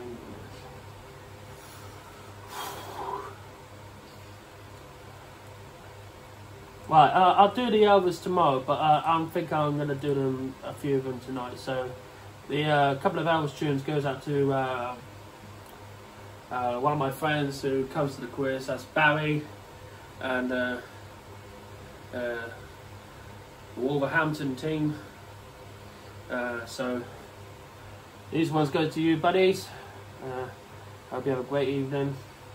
Speaker 1: Right, uh, I'll do the others tomorrow, but uh, I think I'm going to do them, a few of them tonight. So, the uh, couple of Elvis tunes goes out to uh, uh, one of my friends who comes to the quiz. That's Barry, and uh, uh, the Wolverhampton team. Uh, so, these ones go to you, buddies. Uh, hope you have a great evening.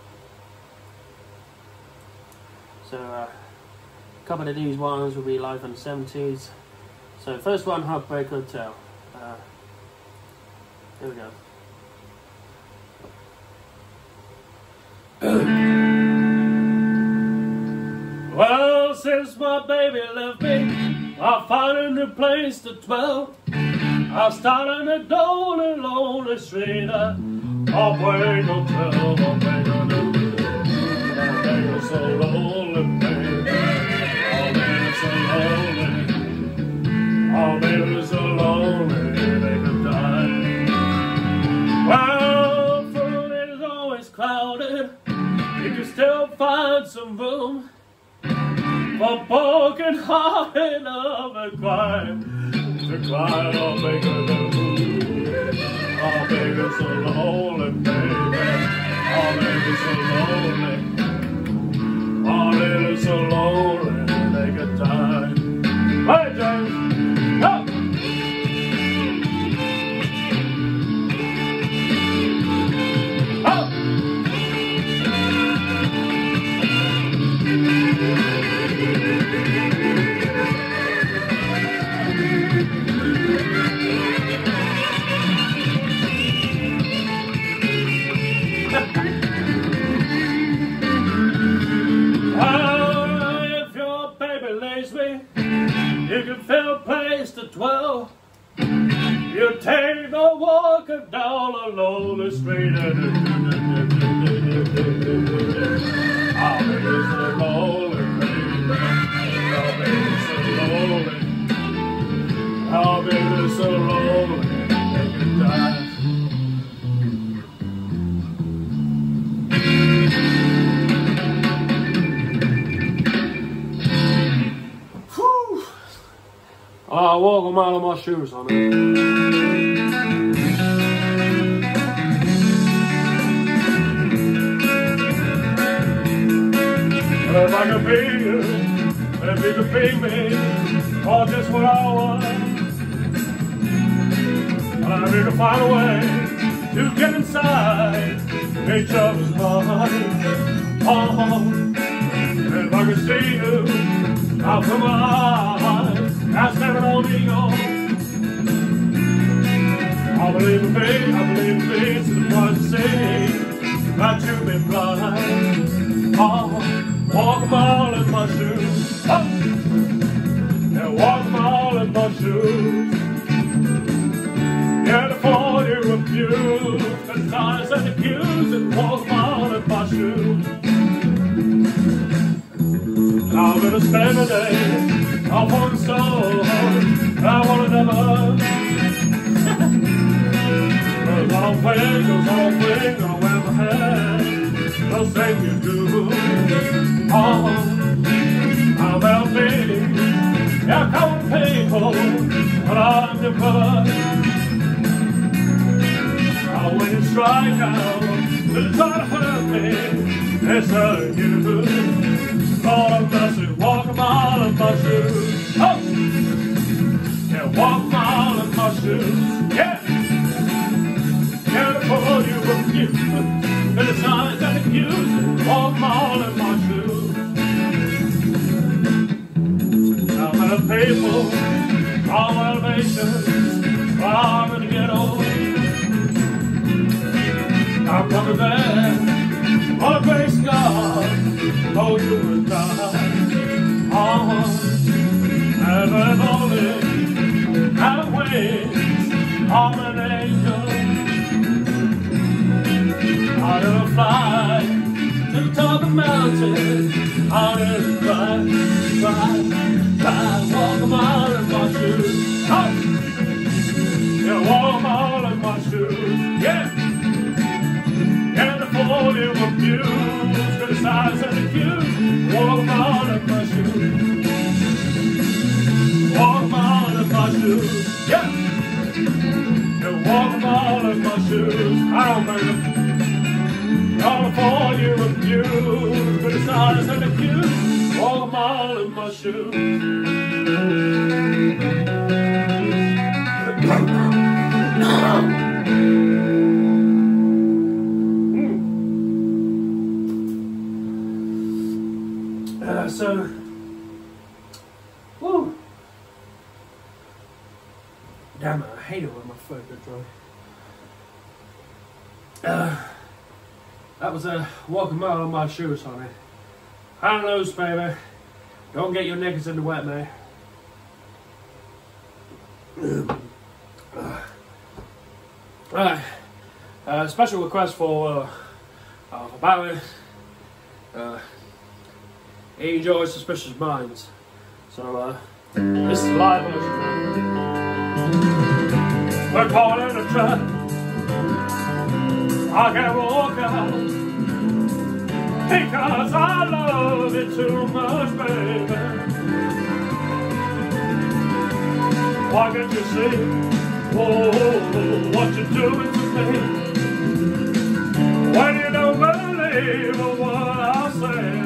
Speaker 1: So. Uh, A couple of these ones will be live in the seventies. So first one, Heartbreak Hotel. Uh, here we go. Well, since my baby left me, I found a new place to dwell. I started a lonely, lonely street. Heartbreak Hotel, Heartbreak Hotel. Heartbreak is so lonely, baby. So lonely, oh baby, so lonely, they could die. Well, food is always crowded, you can still find some room for broken hearted love and cry, to cry, oh baby, oh baby, so lonely, baby, oh baby, so lonely, oh baby, so lonely. Good time. Right, James. Go! Oh! You can feel a place to dwell. You take a walk down a lonely street. I'll be so lonely, baby. I'll be so lonely. I'll be so lonely. They can die. I walk a mile of my shoes on it. Well, if I could be you, if you could be me, or just what I want, well, if you could find a way to get inside each other's mind. Oh, if I could see you out from my eyes, that's never only yours. I believe in me, I believe in me, to the point to say that you've been blind. Oh, walk a mile in my shoes. Oh, and walk a mile in my shoes. Yeah, before you refuse, the lies and accuse, and walk a mile in my shoes. I'm gonna spend a day off on the stone. I wanna never. Goes on way, goes on way, gonna wear my hair. Don't say you do. Oh, I'm out me. Yeah, come people, but I'm your brother. Oh, when you strike out, to try to hurt me, it's hurting you. Lord of mercy, walk a mile in my shoes. Oh! Yeah, walk a mile in my shoes. Yeah! Yeah, before you refuse, and the signs that accuse, walk a mile in my shoes. Now that people, all elevations, I'm gonna get old. I'm coming back, on a grace God. Oh, you will die. Oh, and I've only had wings of an angel. I'm gonna fly to the top of the mountain. I'm gonna fly, fly, fly, walk a mile in my shoes. Oh,
Speaker 2: cute. Walk a mile in my shoes. Walk a mile in my shoes. Yeah. And walk a mile in my shoes. I don't mind. California abuse, criticize and accuse. Walk a mile in my shoes. Uh, so, woo! Damn it, I hate it when my throat gets dry. Uh, that was a walk a mile on my shoes, honey. Hang loose, baby. Don't get your knickers in the wet, mate. Right. Uh, special request for uh, uh, Barry. Uh, he enjoys Suspicious Minds. So, uh, this is the live version. We're caught in a trap. I can't walk out because I love it too much, baby. Why can't you see? Oh, what you're doing to me? When you don't believe what I say.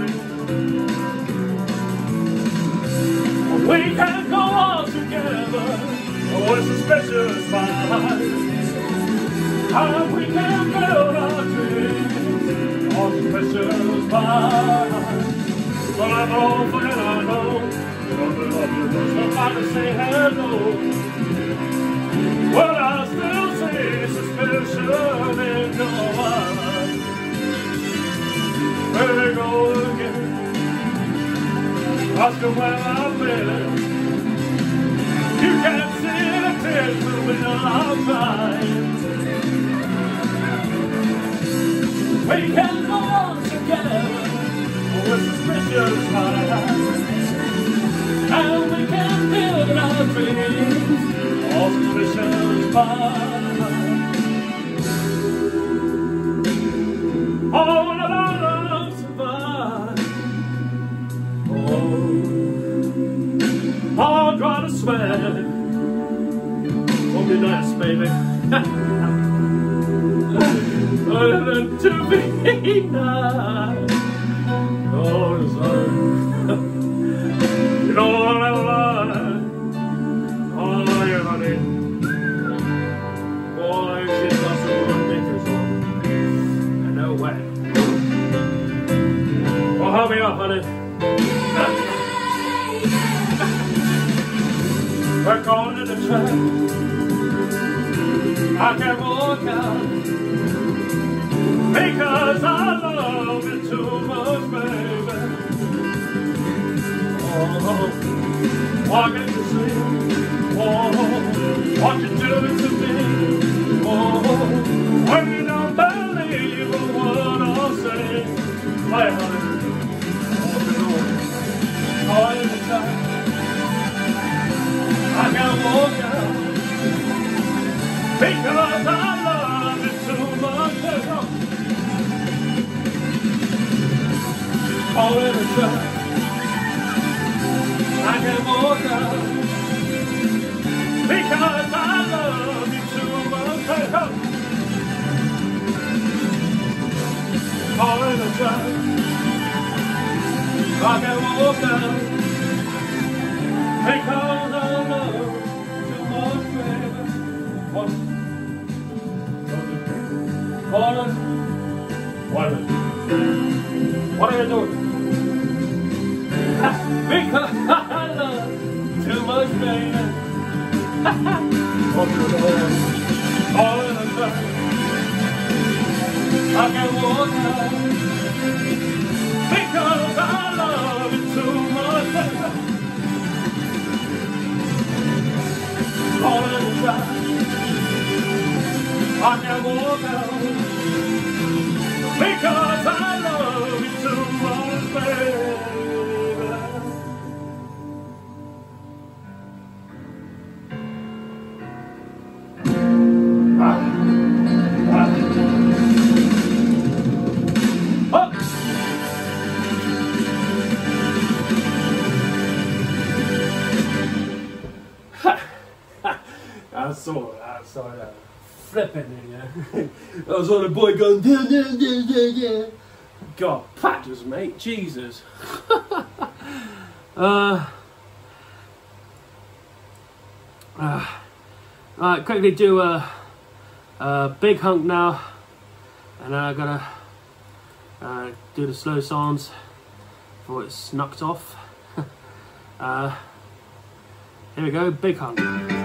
Speaker 2: We can go on together with suspicious minds. And we can build our dreams on suspicious minds. But I'm all that I know. Somebody say hello. But I still see suspicion in your eyes. There they go again. Asking where I've been. You can't see the tears moving on my eyes. We can go on together with suspicious minds. And we can build our dreams all suspicious minds. All of our love survive. Oh, I'll try to swear. Won't be nice, baby. But to be nice. Oh, sorry. You know what I lie. Oh, yeah, honey. Boy, she's got some good knickers on. And no way. Well, help me up, honey. We're caught in a trap. I can't walk out because I love it too much, baby. Oh, why can't you see? Oh, what you doing to me? Oh, when you don't believe what I say. Hey, honey. Oh, in the time. I can't walk out because I love it too much. All in a trap. I can't walk out because I love you too much. All in a trap. I can't walk out because I love too much, baby. One, two, three. One, one. What are you doing? Because I love too much, baby. Walk through the world, all in a trap. I can't walk out because I love it too much, baby. All in a trap. I can't walk out because I love you too much, baby.
Speaker 1: saw it, I started uh, flipping, you know. I was on a boy going, yeah, yeah, yeah, yeah, yeah. God, practice, mate, Jesus. uh, uh, Alright, quickly do a, a big hunk now, and then I gotta uh, do the slow songs before it's knocked off. uh, here we go, big hunk.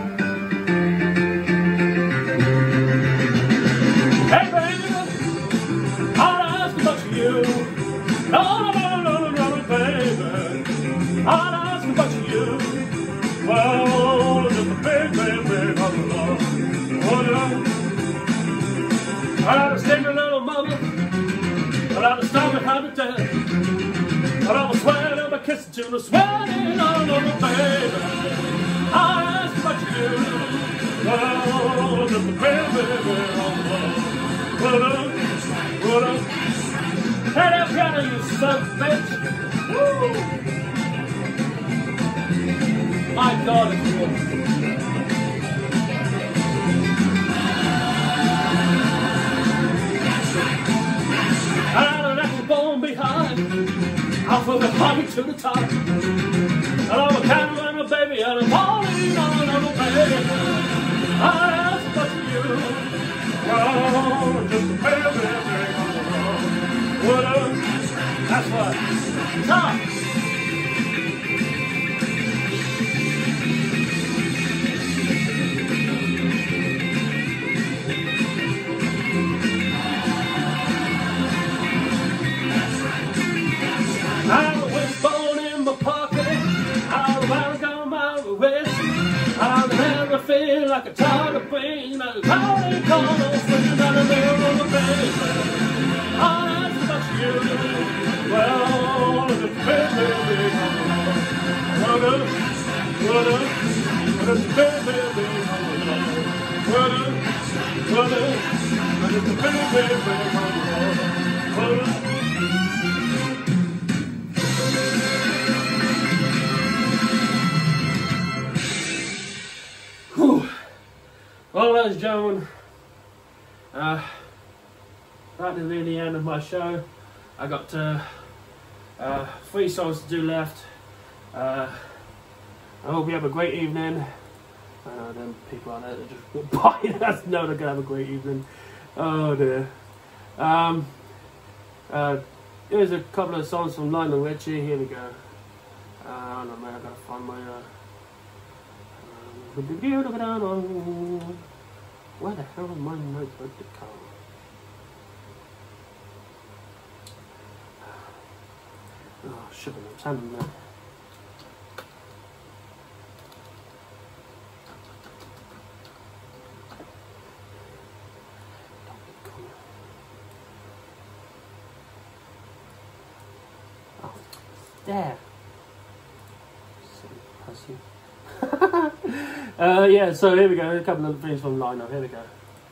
Speaker 1: Hey baby, I'd ask about you. No, no, no, no, no, no, baby. I'd ask about you. Well, just a big, big, big hunk of love. I had a stinking little mother, but I was starving how to death. But I was sweating on my kisses to the sweating all over my baby. I asked about you. Well, just a big, big, big hunk of love. What up? What up? Hey there, piano, you son of a bitch. Woo! My God, it's cool. And an extra bone behind, I'll put the party to the top. And I'm a candle and a baby, and I'm falling on a baby. I ask but you, well, just a baby, baby. What up? That's what. Top. I have a wishbone in my pocket, I have a bag on my wrist, I never feel like a tired brain, like a cloudy corner, sitting down the middle of the bed. I ask about you, well, it's a big, big, big hunk. What up, what up, it's a big, big, big hunk. What up, what up, it's a big, big, big hunk. What up. Whew. Well, ladies and gentlemen, uh, that is really the end of my show. I got uh, uh, three songs to do left. Uh, I hope you have a great evening. I know them people out there that just walk by, that's know they're gonna have a great evening. Oh dear. Um, uh, here's a couple of songs from Lionel Richie. Here we go. Uh, I don't know, man. I gotta find my. Uh, Where the hell are my notes supposed to come? Oh, sugar notes, hand them there. Oh, there. Silly pussy. uh, yeah, so here we go, a couple of things from Lionel, here we go.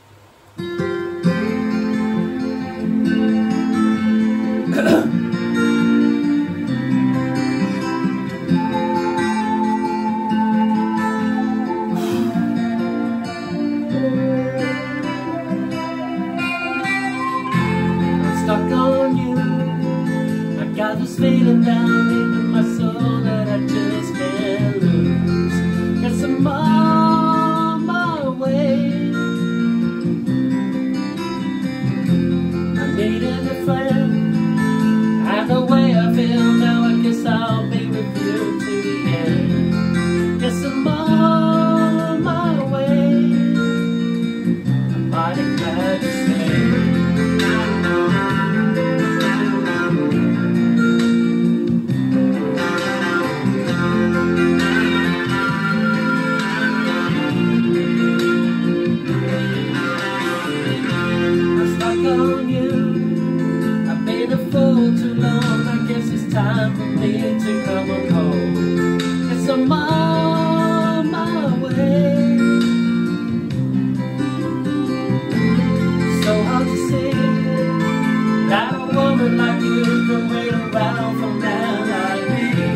Speaker 2: I'm stuck on you. I got this feeling down into my soul that I just can't lose. Guess I'm on my way. I needed a friend, and the way I feel now, I guess I'll be with you to the end. Guess I'm on my way. I'm mighty glad to stay. Time for me to come on home. Guess I'm on my way. So hard to see that a woman like you can wait around for a man like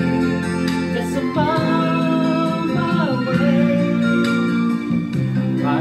Speaker 2: me. Guess I'm on my way.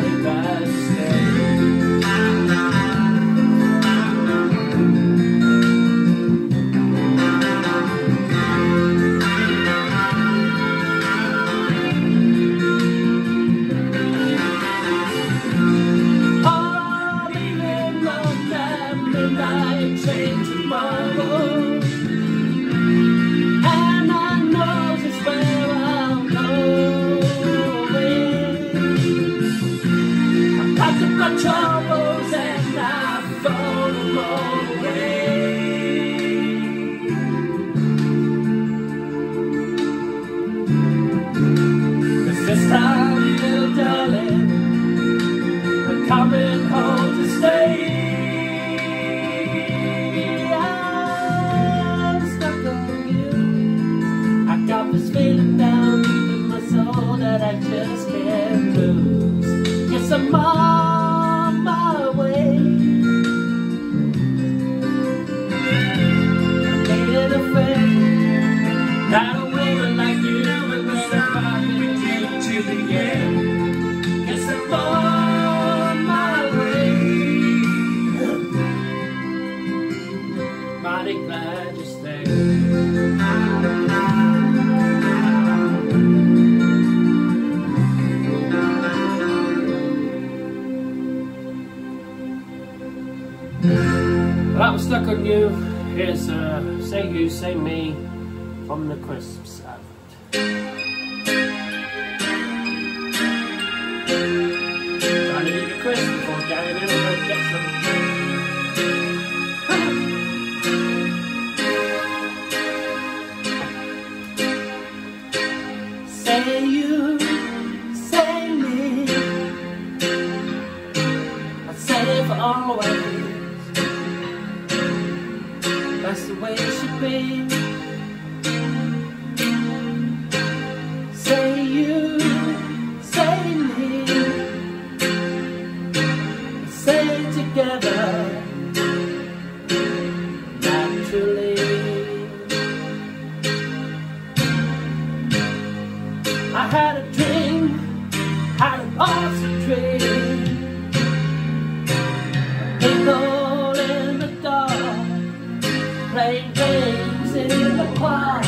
Speaker 2: a friend. That a woman like you will survive me to the end. Yes, I'm on my way. Mighty glad you stayed. Well, that was Stuck on You. Here's uh, Say You, Say Me from the Crisps Advent. Trying to eat a crisp before going in and get some. Say you, say me, I'd say for always. That's the way it should be. Say you, say me, say it together, naturally. I had a dream, had an awesome dream. Ain't all in the dark, playing games in the park.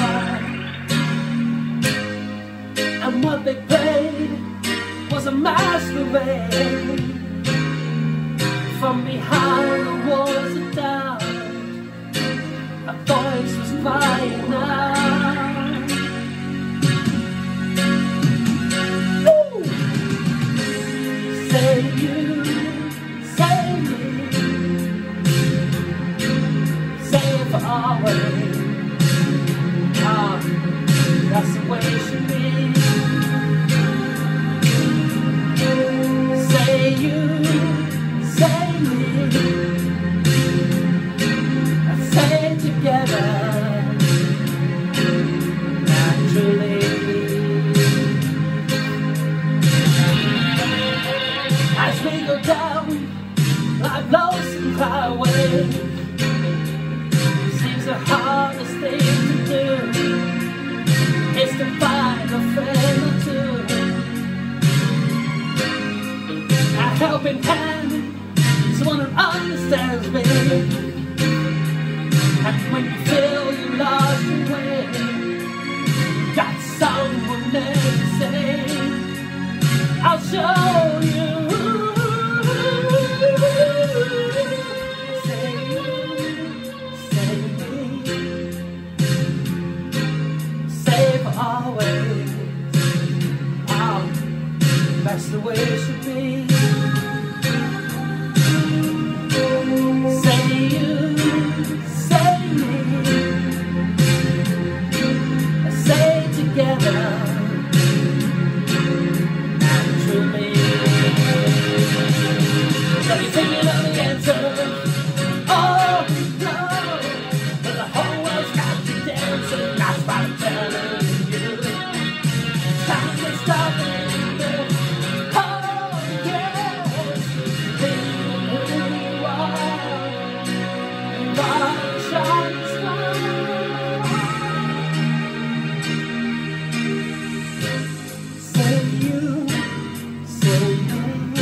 Speaker 2: And what they played was a masquerade. From behind the walls of doubt, a voice was crying out. Woo! Say you, say me, say it for always. Ah, that's the way it should be. Say you, say me, say it together, naturally. As we go down life's lonesome highway, seems the hardest thing to do is to find a friend or two. A helping hand, someone who understands me. And when you feel you lost your way, got someone there to say, I'll show you. Say you, say me, say for always. Oh, that's the way it should be. Say you, say me, say it together, naturally. Let me take it on the answer. Oh no, but the whole world's got you dancing. That's why I'm telling you. Time to stop it. Oh yeah, be who you are. You are a shining star. Say you, say me,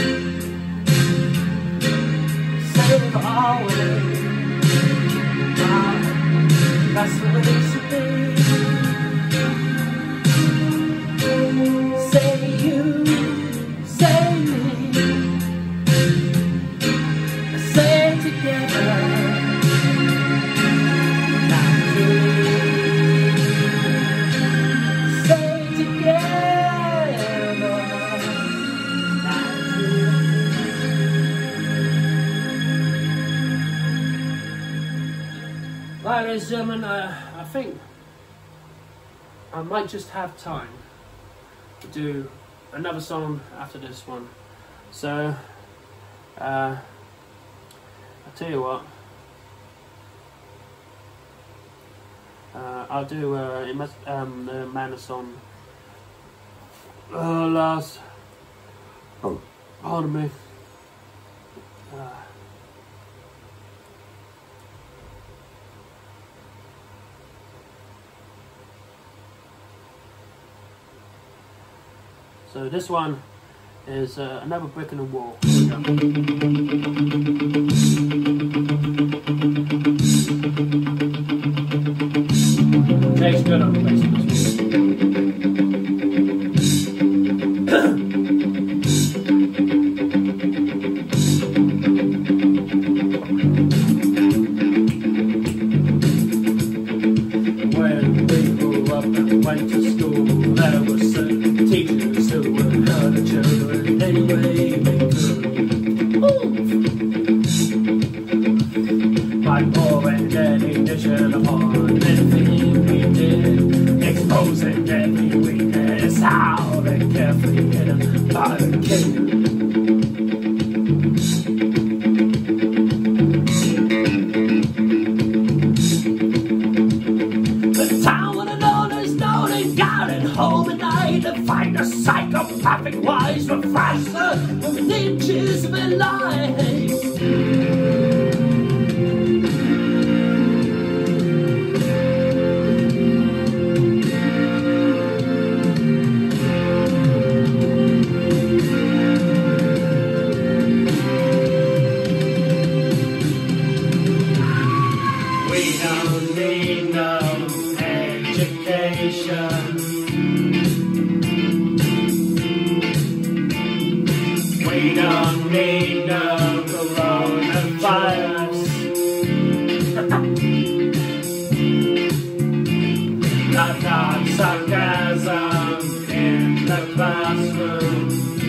Speaker 2: say it for always. Ah, that's the way it should be. Say you, say me, say it together, naturally. Say it together, naturally. Right, ladies and gentlemen, uh, I think I might just have time to do another song after this one. So, uh, I'll tell you what, uh, I'll do uh, it must, um, the Manor song. Uh, last, oh, pardon me. Uh,
Speaker 1: So this one is uh, another brick in the wall. Here we go. Tastes good on the base of this When we grew up and went to school, there were certain teachers who would hurt the children any way they could. By pouring dedication upon anything we did, exposing every weakness, how they carefully hidden by the king. Home at night to find a psychopathic wise refresher of the inches of their lives. We don't need no education. We don't need no coronavirus. Not not sarcasm in the classroom.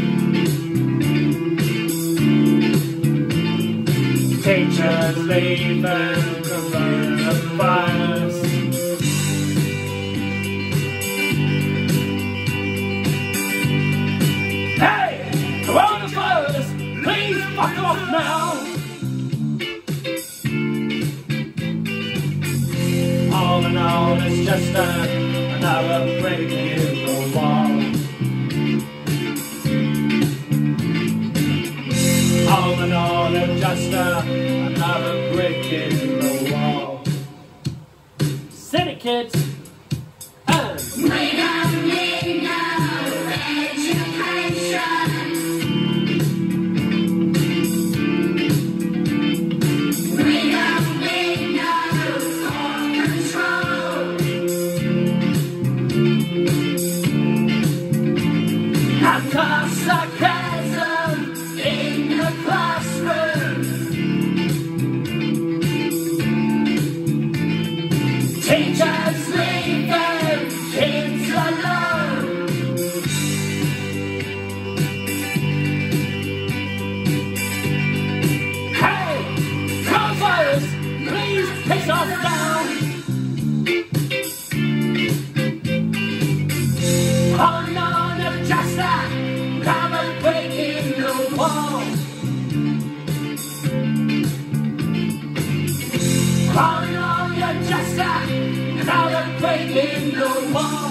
Speaker 1: Teachers leaving coronavirus. Hey! Coronavirus, please fuck off now! All in all, it's just a, another break in the wall. All in all, it's just a, another brick in the wall. City kids, and we don't need no education. Sarcasm in the classroom. Teachers leave their kids alone. Hey, coronavirus, please piss off now. Oh no, no, just that. Come and break in the wall. Calling on your justice. Come and break in the wall.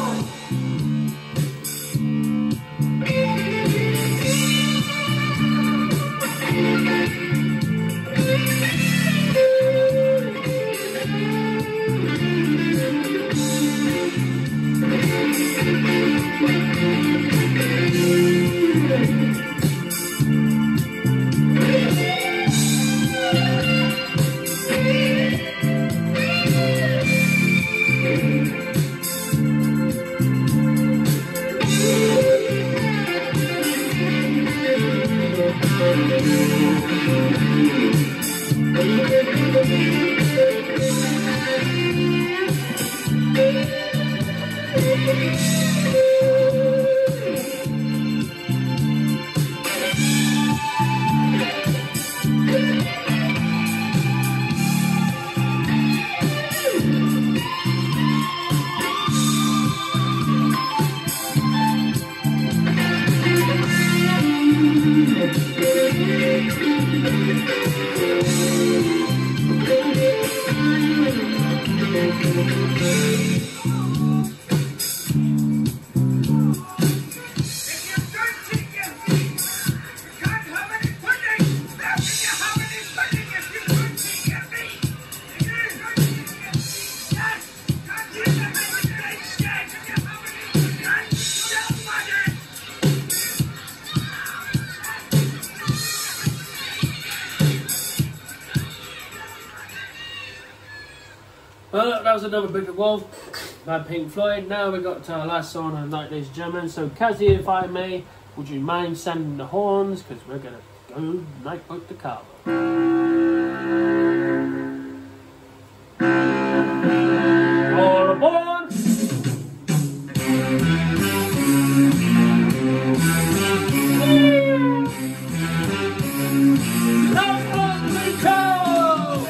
Speaker 1: that was Another Brick of Wall by Pink Floyd. Now we got to our last song of the night, ladies and gentlemen. So, Kazi, if I may, would you mind sending the horns? Because we're going to go night boat to Cabo. All aboard! Night boat to Cabo!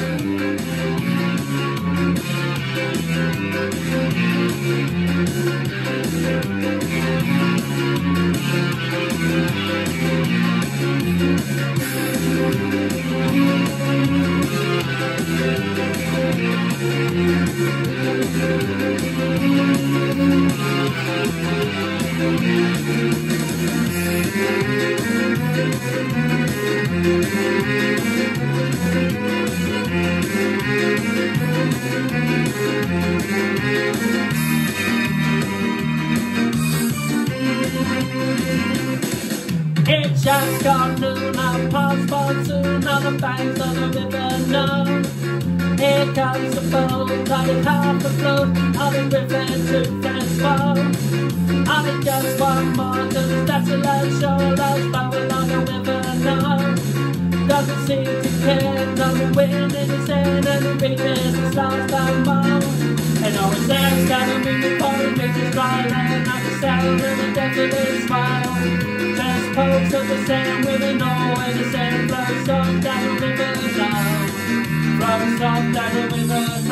Speaker 1: It just got noon, our passport soon, on the banks of the river now. Here comes the boat, on it half afloat, on the river to Transvaal. On it just one more to the desolate shore, bowing on the river now. Doesn't seem to care, no wind in his head, and the reaches the stars down below. And all it's there, scattering the foreign reaches dry land, like the sound of the desolate smile. Just pokes of the sand with an oar, and the sand flows off down the river now. Flows off down the river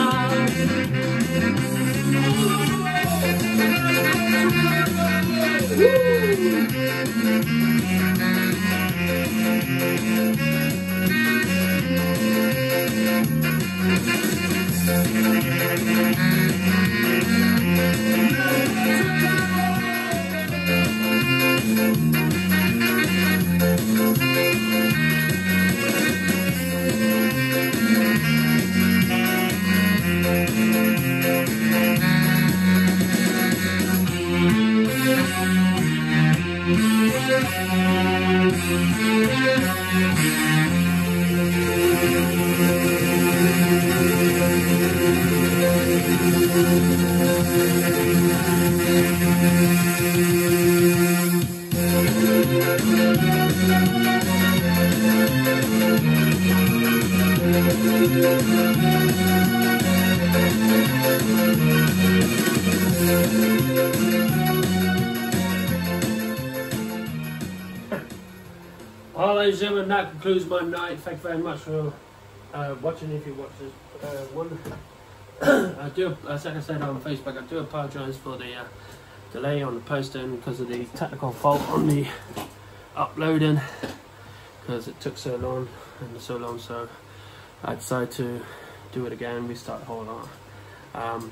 Speaker 1: now. Woo! Well, ladies and gentlemen, that concludes my night. Thank you very much for uh, watching. If you watch this uh, one, I do, as like I said on Facebook, I do apologise for the uh, delay on the posting because of the technical fault on the uploading, because it took so long and so long. So I decided to do it again, restart the whole lot. Um,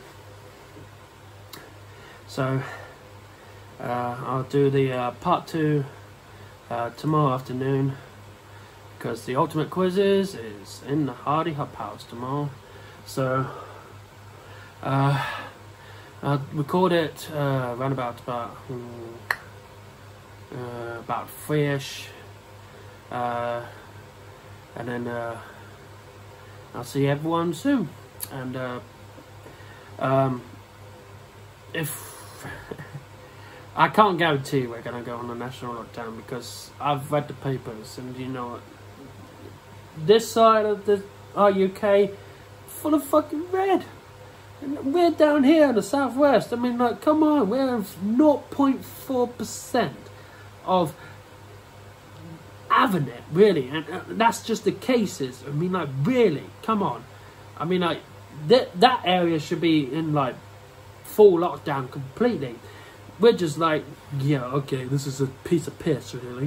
Speaker 1: so uh, I'll do the uh, part two uh, tomorrow afternoon, because the ultimate quizzes is in the Hardy Hub House tomorrow. So uh, I'll record it uh, around about about um, uh, about three-ish, uh, and then uh, I'll see everyone soon. And uh, um, if I can't guarantee we're going to go on a national lockdown, because I've read the papers, and you know, this side of the uh, U K full of fucking red, and we're down here in the southwest. I mean, like, come on, we're zero point four percent of having it, really, and uh, that's just the cases. I mean, like, really, come on. I mean, like, that that area should be in like full lockdown completely. We're just like, yeah, okay, this is a piece of piss, really.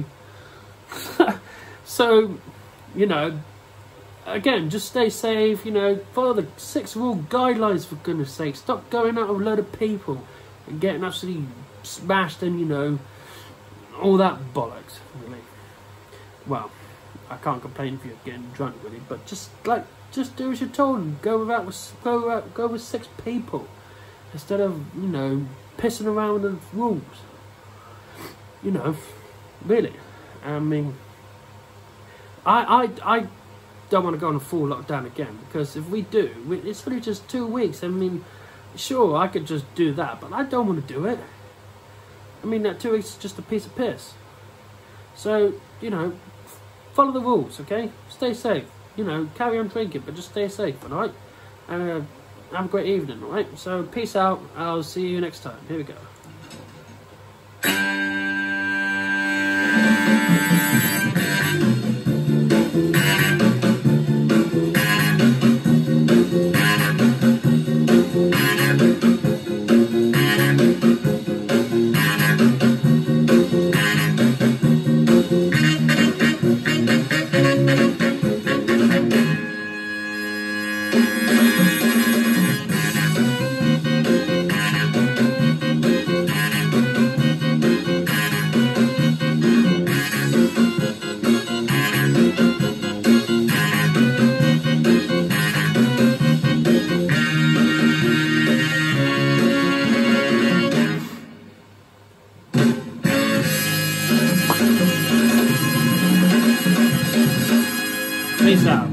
Speaker 1: So, you know, again, just stay safe, you know, follow the six rule guidelines, for goodness sake. Stop going out with a load of people and getting absolutely smashed and, you know, all that bollocks, really. Well, I can't complain if you're getting drunk, really, but just, like, just do as you're told and go without with, go, out, go with six people instead of, you know, pissing around with the rules. You know, really. I mean, I, I, I, don't want to go on a full lockdown again, because if we do, we, it's only just two weeks. I mean, sure, I could just do that, but I don't want to do it. I mean, that two weeks is just a piece of piss. So, you know, follow the rules, okay? Stay safe. You know, carry on drinking, but just stay safe, alright? And uh, have a great evening, alright? So, peace out. I'll see you next time. Here we go. Peace out.